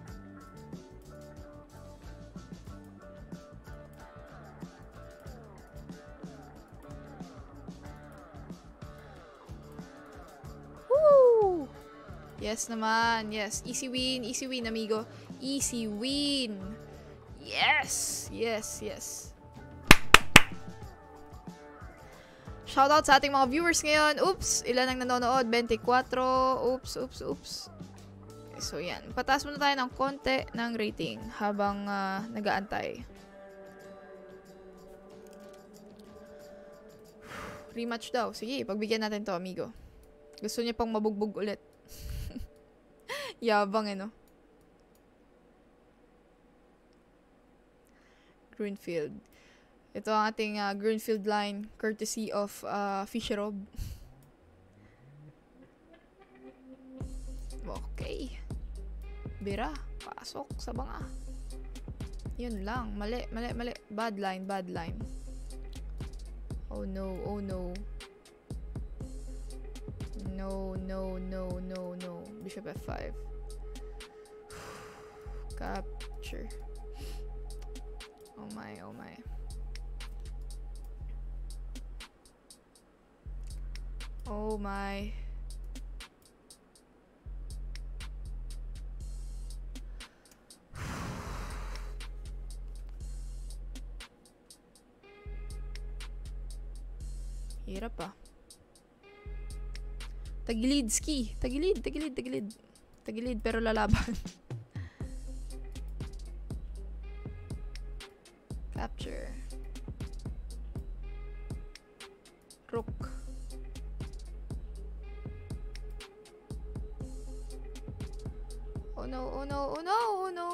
Woo! Yes naman. Yes. Easy win. Easy win, amigo. Easy win. Yes! Yes, yes. Shoutout sa ating mga viewers ngayon. Oops! Ilan ang nanonood? twenty-four. Oops, oops, oops. So, yan. Pataas muna tayo ng konti ng rating habang uh, nag-aantay. Rematch daw. Sige, pagbigyan natin to, amigo. Gusto niya pang mabugbog ulit. Yabang eh, no? Greenfield. Ito ang ating uh, Greenfield line courtesy of uh, Fisherob. Okay. Bira. Pasok sa banga. Yun lang. Mali, mali, mali. Bad line, bad line. Oh no, oh no. No, no, no, no, no. Bishop F five. Capture. Oh my, oh my. Oh my. Hirap ah. Tagilid ski. Tagilid, tagilid, tagilid. Tagilid pero lalaban. Capture. Rook. Oh no, oh no, oh no, oh no.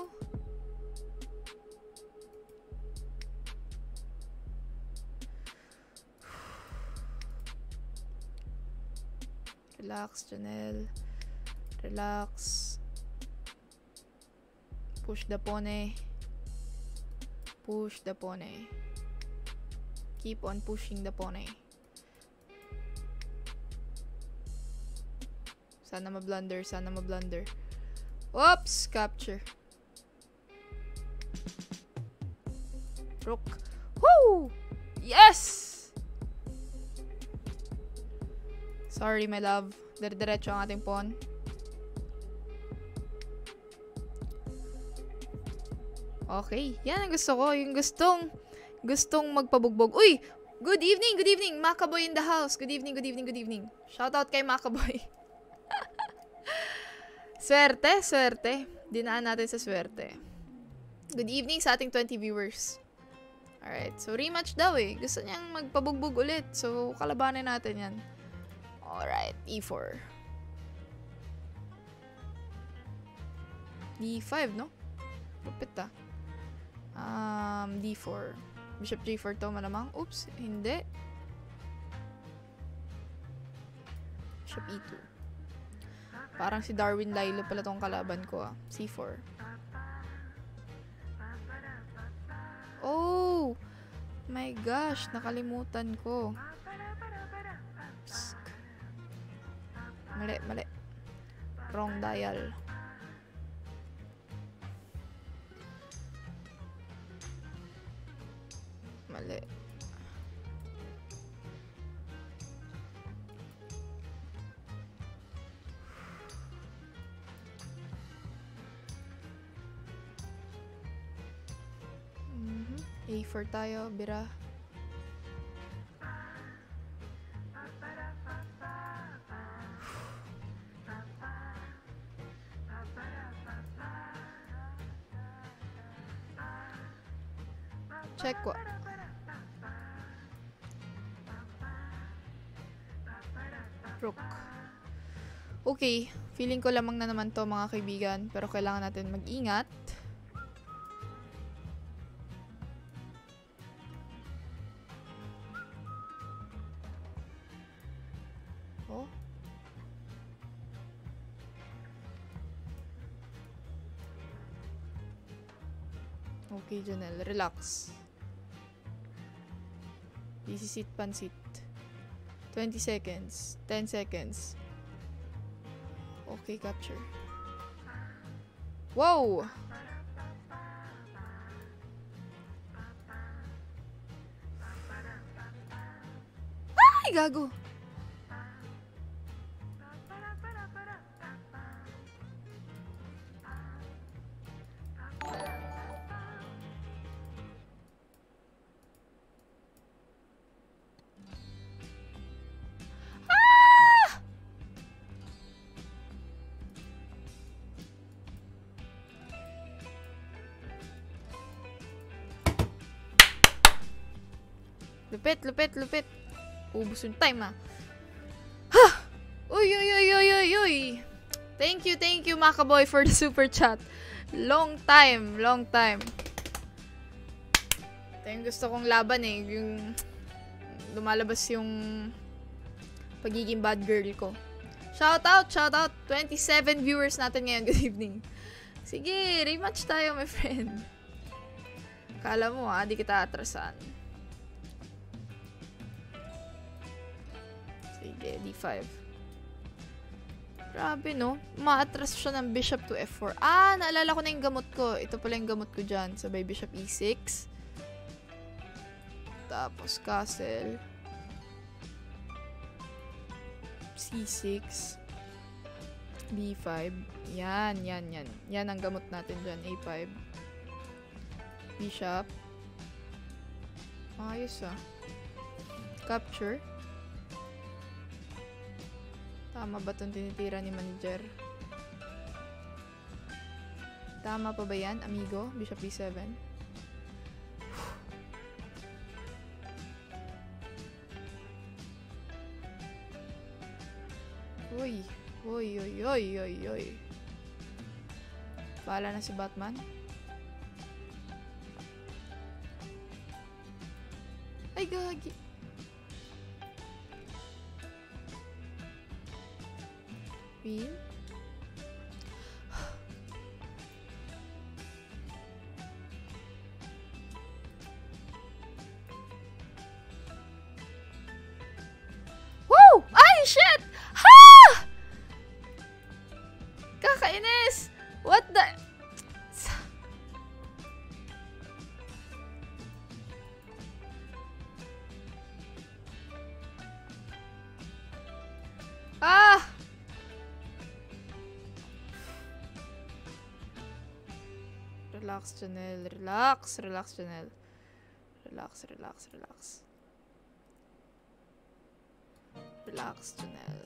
Relax, Janelle. Relax. Push the pony. Push the pony. Keep on pushing the pony. Sana ma-blunder, sana ma-blunder. Oops! Capture. Rook. Woo! Yes! Sorry, my love. Dire-diretso ang ating pawn. Okay. Yan ang gusto ko. Yung gustong, gustong magpabugbog. Uy! Good evening! Good evening! Macaboy in the house. Good evening, good evening, good evening. Shoutout kay Macaboy. Swerte, swerte. Dinaan natin sa swerte. Good evening sa ating twenty viewers. Alright. So, rematch daw eh. Gusto niyang magpabugbog ulit. So, kalabanin natin yan. Alright, E four. D five, no? Lupit ah. Um, D four. Bishop G four to malamang. Oops, hindi. Bishop E two. Parang si Darwin Lilo pala tong kalaban ko ah. C four. Oh! My gosh, nakalimutan ko. Psst. Mali, mali. Wrong dial. Mali. Mhm. A four tayo, bira. Check what? Rook. Okay, feeling ko lamang na naman to mga kaibigan, pero kailangan natin mag-ingat. Oh. Okay, Janelle, relax. Easy sit, pansit. twenty seconds. ten seconds. Okay, capture. Wow! Ay, gago! Lupit, lupit, lupit. Ubus yung time, ah. Ha! Uy, uy, uy, uy, uy, uy. Thank you, thank you, Makaboy, for the super chat. Long time, long time. Ito yung gusto kong laban, eh. Yung lumalabas yung pagiging bad girl ko. Shout out, shout out. twenty-seven viewers natin ngayon. Good evening. Sige, rematch tayo, my friend. Kala mo, ah, di kita atrasan. Sige, D five. Grabe, no? Ma-atras siya ng bishop to F four. Ah, naalala ko na yung gamot ko. Ito pala yung gamot ko dyan. Sabay bishop E six. Tapos castle. C six. D five. Yan, yan, yan. Yan ang gamot natin dyan. A five. Bishop. Ayos, ah. Capture. Tama ba itong tinitira ni manager? Tama pa ba yan, amigo? Bishop B seven. Uy. Uy, uy, uy, uy, uy. Bahala na si Batman. Ay, gagi. Queen. Woo! Ay, shit! Ha! Kakainis! What the... Ah! Relax, Janelle. Relax. Relax, Janelle. Relax, relax, relax. Relax, Janelle.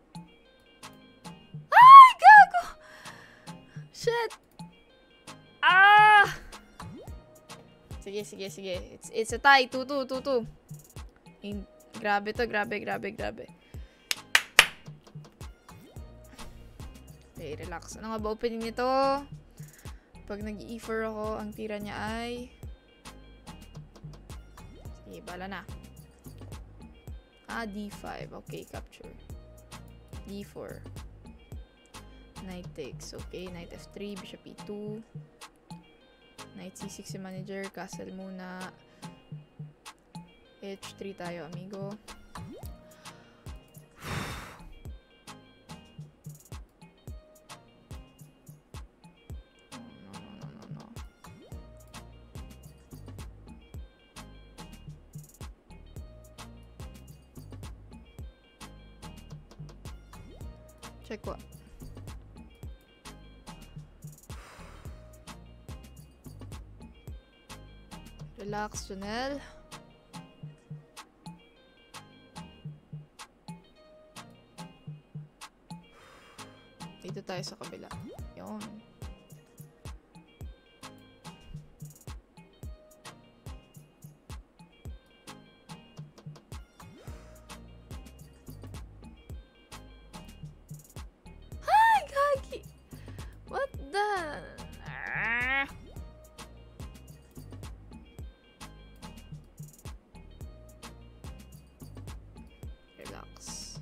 Ay, gago! Shit! Ah! Sige, sige, sige. It's, it's a tie. two two, two two. Grabe to, grabe, grabe, grabe. Okay, relax. Ano nga ba opening nito? Pag nag-E four ako, ang tira niya ay... Sige, bala na. Ah, D five. Okay, capture. D four. Knight takes. Okay, knight F three, bishop E two. Knight C six si manager. Castle muna. H three tayo, amigo. Check what? Relax, Janelle. Dito tayo sa kabila. Yun. Hi, Gagi! What the? Ah. Relax.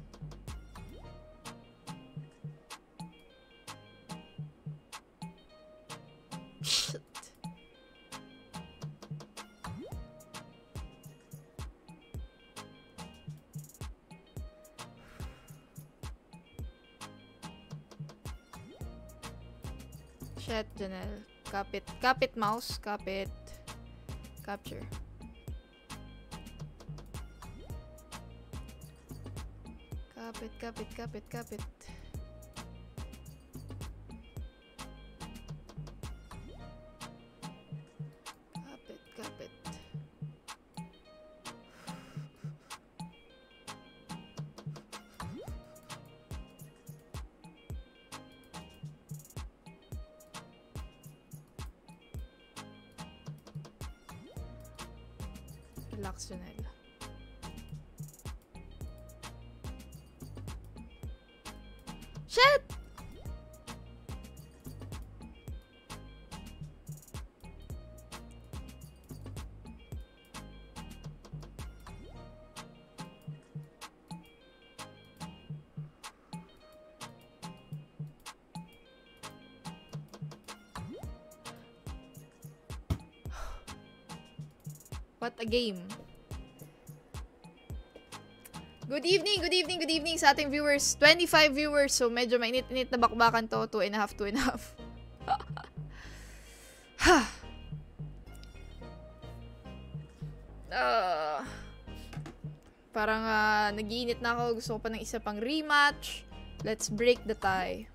Shit. Shit, Janelle. Kapit. Kapit, mouse. Kapit. Capture. Kapit, kapit, kapit, kapit. Kapit, kapit. Relax, Janelle. Shit! What a game. Good evening, good evening, good evening sa ating viewers. twenty-five viewers, so medyo mainit-init na bakbakan to. Two and a half, two and a half. uh, parang uh, nag-iinit na ako. Gusto ko pa ng isa pang rematch. Let's break the tie.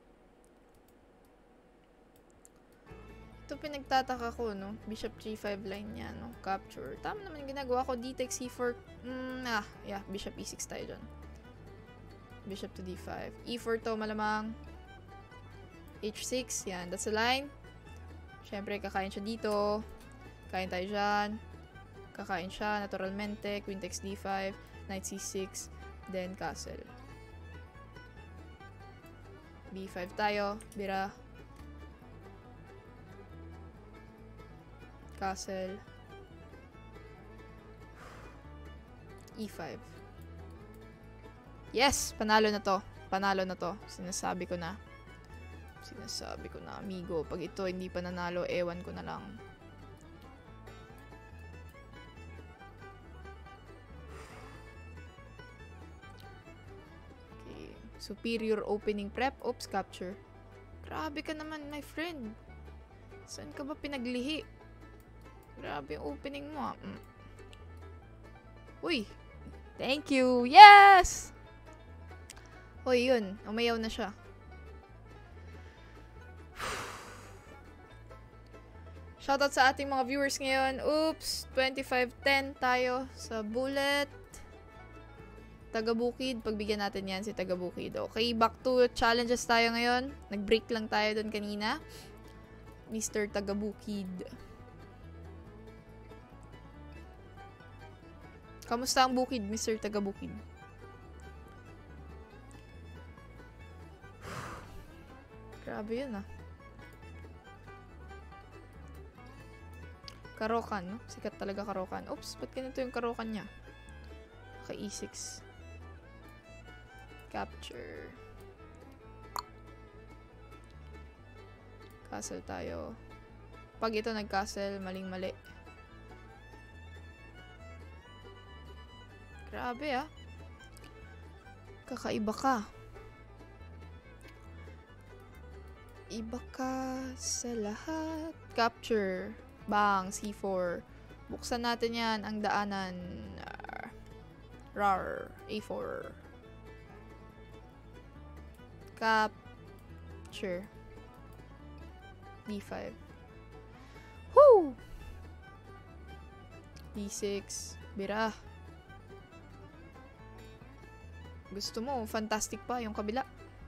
Ito pinagtataka ko, no? Bishop G five line niya, no? Capture. Tama naman yung ginagawa ko. D takes C four. Mm, ah, yeah. Bishop E six tayo dyan. Bishop to D five. E four to malamang. H six. Yan. That's the line. Siyempre, kakain siya dito. Kain tayo dyan. Kakain siya, naturalmente. Queen takes D five. Knight C six. Then, castle. B five tayo. Bira. Castle. E five. Yes! Panalo na to. Panalo na to. Sinasabi ko na. Sinasabi ko na, amigo. Pag ito hindi pa nanalo, ewan ko na lang. Okay. Superior opening prep. Oops, capture. Grabe ka naman, my friend. Saan ka ba pinaglihi? Grabe yung opening mo. Mm. Uy! Thank you! Yes! Uy, yun. Umayaw na siya. Shoutout sa ating mga viewers ngayon. Oops! twenty-five ten tayo sa bullet. Taga-Bukid. Pagbigyan natin yan si Taga-Bukid. Okay, back to challenges tayo ngayon. Nag-break lang tayo doon kanina. Mister Taga-Bukid. Kamusta ang bukid, Mister Taga-Bukid? Grabe yun, ah. Karokan, no? Sikat talaga Karokan. Oops, ba't ganito yung Karokan niya? Okay, E six. Capture. Castle tayo. Pag ito nag-castle, maling-mali. Grabe, ah. Kakaiba ka. Iba ka sa lahat. Capture. Bang. C four. Buksan natin yan. Ang daanan. Rar. A four. Capture. D five. Woo! D six. Bira. Gusto mo, fantastic pa yung kabila.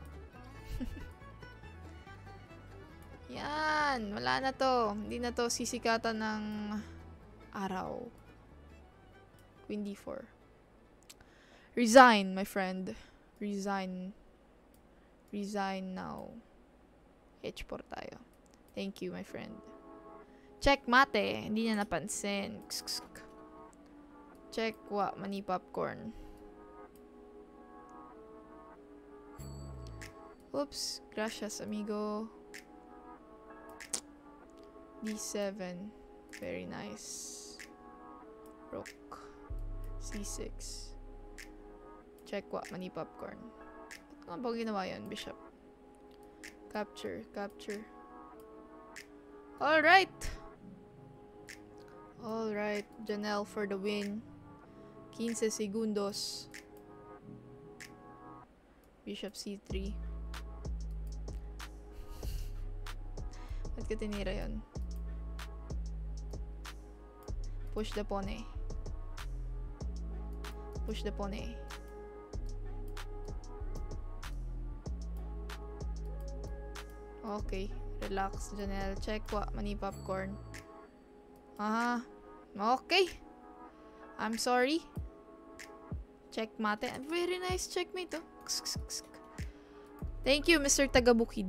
Yan. Wala na to. Hindi na to sisikatan ng araw. Queen D four. Resign, my friend. Resign. Resign now. H four tayo. Thank you, my friend. Check mate. Hindi niya napansin. Check wa. Mani popcorn. Oops. Gracias, amigo. D seven. Very nice. Rook. C six. Check wa. Mani popcorn. Ba't ko ba ginawa yun, Bishop? Capture. Capture. Alright. Alright. Janelle for the win. fifteen segundos. Bishop C three. Ba't ka tinira yun? Push the pawn eh. Push the pawn eh. Okay. Relax, Janelle. Check wa. Mani popcorn. Ah. Okay. I'm sorry. Checkmate. Very nice checkmate, oh. Thank you, Mister Tagabukid.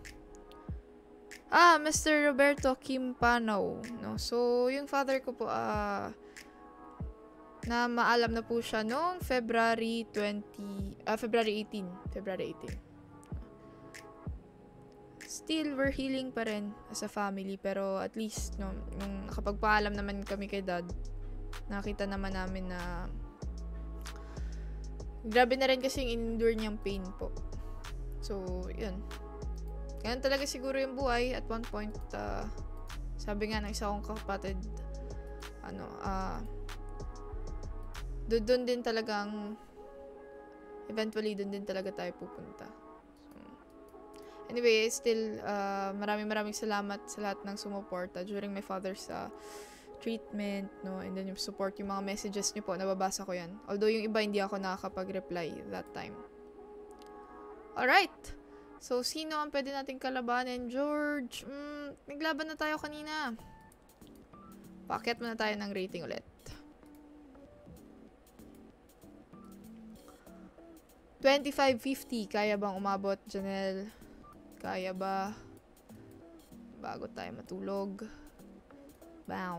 Ah, Mister Roberto Kimpano. No? So, yung father ko po, ah, na maalam na po siya noong February twenty, ah, February eighteen. February eighteen. Still, we're healing pa rin as a family. Pero at least, no, nung nakapagpaalam naman kami kay dad, nakita naman namin na grabe na rin kasi yung endure niyang pain po. So, yun. Ganun talaga siguro yung buhay. At one point, uh, sabi nga ng isa kong kapatid, ano, ah, uh, doon din talagang, eventually, doon din talaga tayo pupunta. Anyway, still, uh, maraming maraming salamat sa lahat ng sumuporta during my father's uh, treatment, no? And then yung support, yung mga messages niyo po, nababasa ko yan. Although yung iba hindi ako nakakapag-reply that time. Alright! So, sino ang pwede nating kalabanin? George, mm, naglaban na tayo kanina. Paket muna tayo ng rating ulit. twenty-five fifty, kaya bang umabot, Janelle? Kaya ba? Bago tayo matulog. Bow.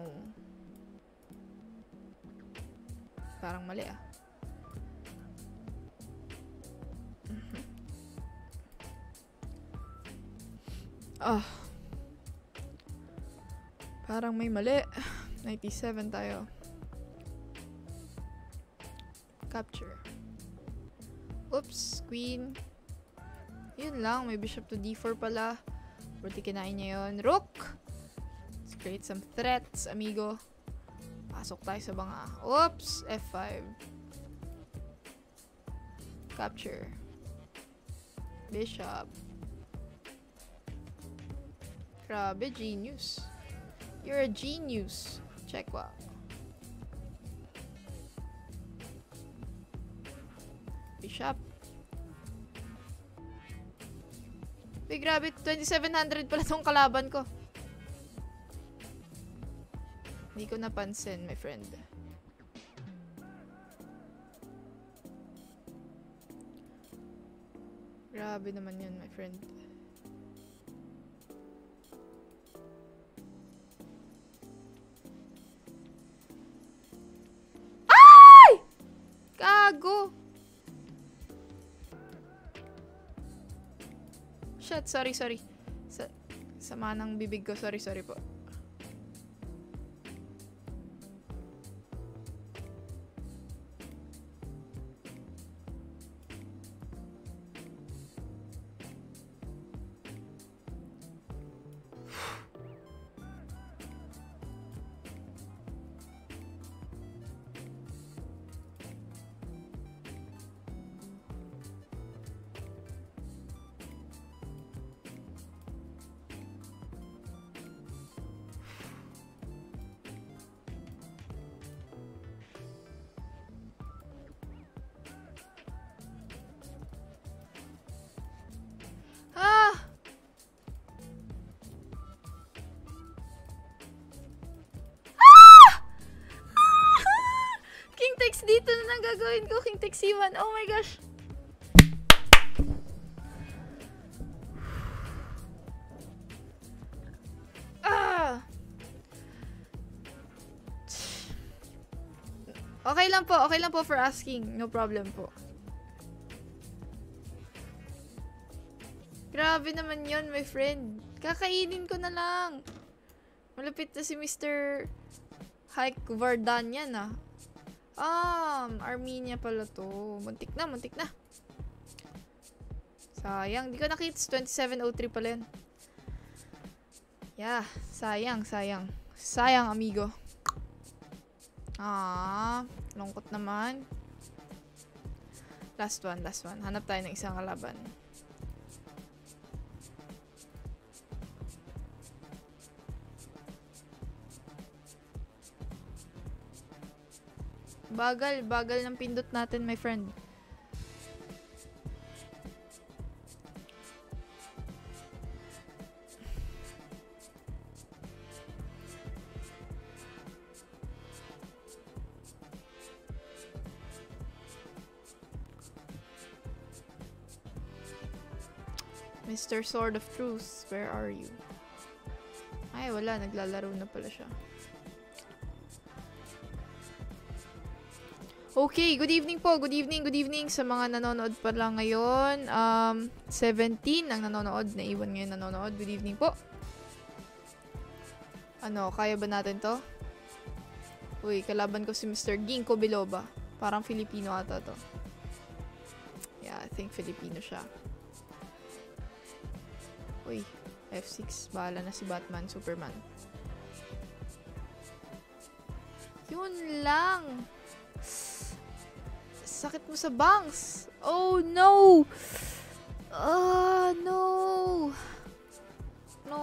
Parang mali ah. Mm-hmm. Ah. Parang may mali. ninety-seven tayo. Capture. Oops, queen. Yun lang, may bishop to d four pala. Buti kinain niya yun. Rook! Let's create some threats, amigo. Pasok tayo sa banga. Oops! F five. Capture. Bishop. Grabe, genius. You're a genius. Check wa. Bishop. Uy, grabe. twenty-seven hundred pala tong kalaban ko. Hindi ko napansin, my friend. Grabe naman yun, my friend. Ay! Gago! Shit, sorry, sorry. Sa sama ng bibig ko. Sorry, sorry po. dito na lang gagawin ko, King Teximan. Oh my gosh. Ah! Okay lang po, okay lang po for asking. No problem po. Grabe naman yon, my friend. Kakainin ko na lang. Malapit na si Mister Hike Vardanyan ah. Um, Armenia pala to. Muntik na, muntik na. Sayang. Di ko nakita. twenty-seven oh three pala yan. Yeah, sayang, sayang. Sayang, amigo. Ah, lungkot naman. Last one, last one. Hanap tayo ng isang kalaban. Bagal, bagal ng pindot natin, my friend. Mister Sword of Truth, where are you? Ay, wala. Naglalaro na pala siya. Okay, good evening po. Good evening, good evening sa mga nanonood pa lang ngayon. Um, seventeen ang nanonood. Naiwan ngayon nanonood. Good evening po. Ano, kaya ba natin to? Uy, kalaban ko si Mister Ginkgo Biloba. Parang Filipino ata to. Yeah, I think Filipino siya. Uy, F six. Bahala na si Batman, Superman. Yun lang. Sakit mo sa bangs. Oh, no. Ah, uh, no. No.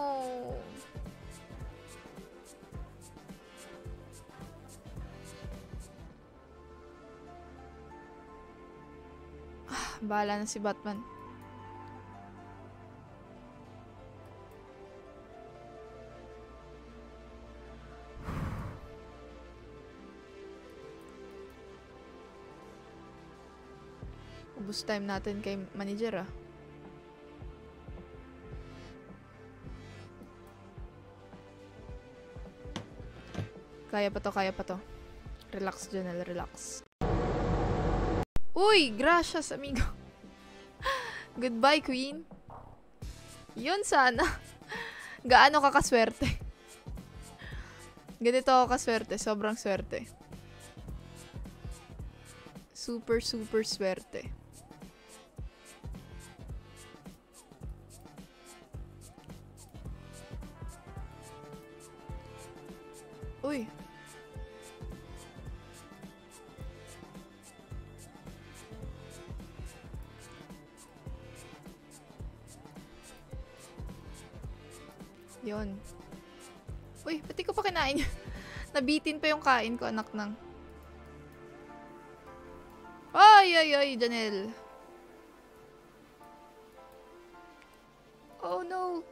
Ah, bahala na si Batman. Ubus time natin kay manager ah. Kaya pa to, kaya pa to. Relax, Janelle, relax. Uy, gracias, amigo. Goodbye, queen. Yun sana. Gaano ka kaswerte? Ganito ako kaswerte, sobrang swerte. Super, super swerte. Uy. Yon. Uy, pati ko pa kinain. Nabitin pa yung kain ko, anak ng. Ay, ay, ay, Janelle. Oh, no.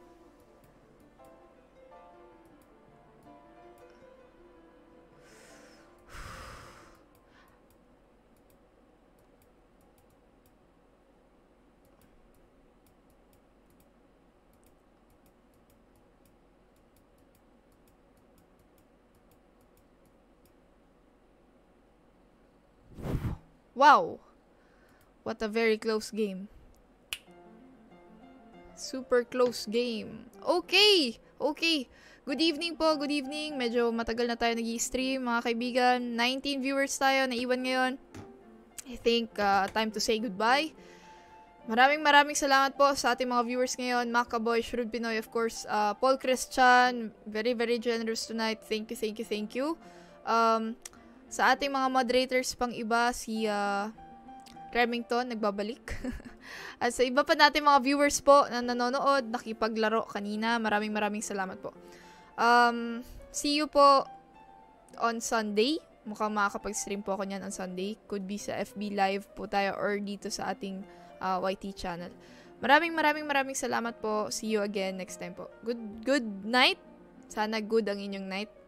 Wow! What a very close game. Super close game. Okay! Okay. Good evening po, good evening. Medyo matagal na tayo nag-i-stream, mga kaibigan. nineteen viewers tayo, naiwan ngayon. I think uh, time to say goodbye. Maraming maraming salamat po sa ating mga viewers ngayon. Makaboy, Shrewd Pinoy, of course. Uh, Paul Christian, very, very generous tonight. Thank you, thank you, thank you. Um... Sa ating mga moderators pang iba, si uh, Remington, nagbabalik. At sa iba pa natin mga viewers po na nanonood, nakipaglaro kanina, maraming maraming salamat po. Um, see you po on Sunday. Mukhang makakapag-stream po ako niyan on Sunday. Could be sa F B Live po tayo or dito sa ating uh, Y T channel. Maraming maraming maraming salamat po. See you again next time po. Good, good night. Sana good ang inyong night.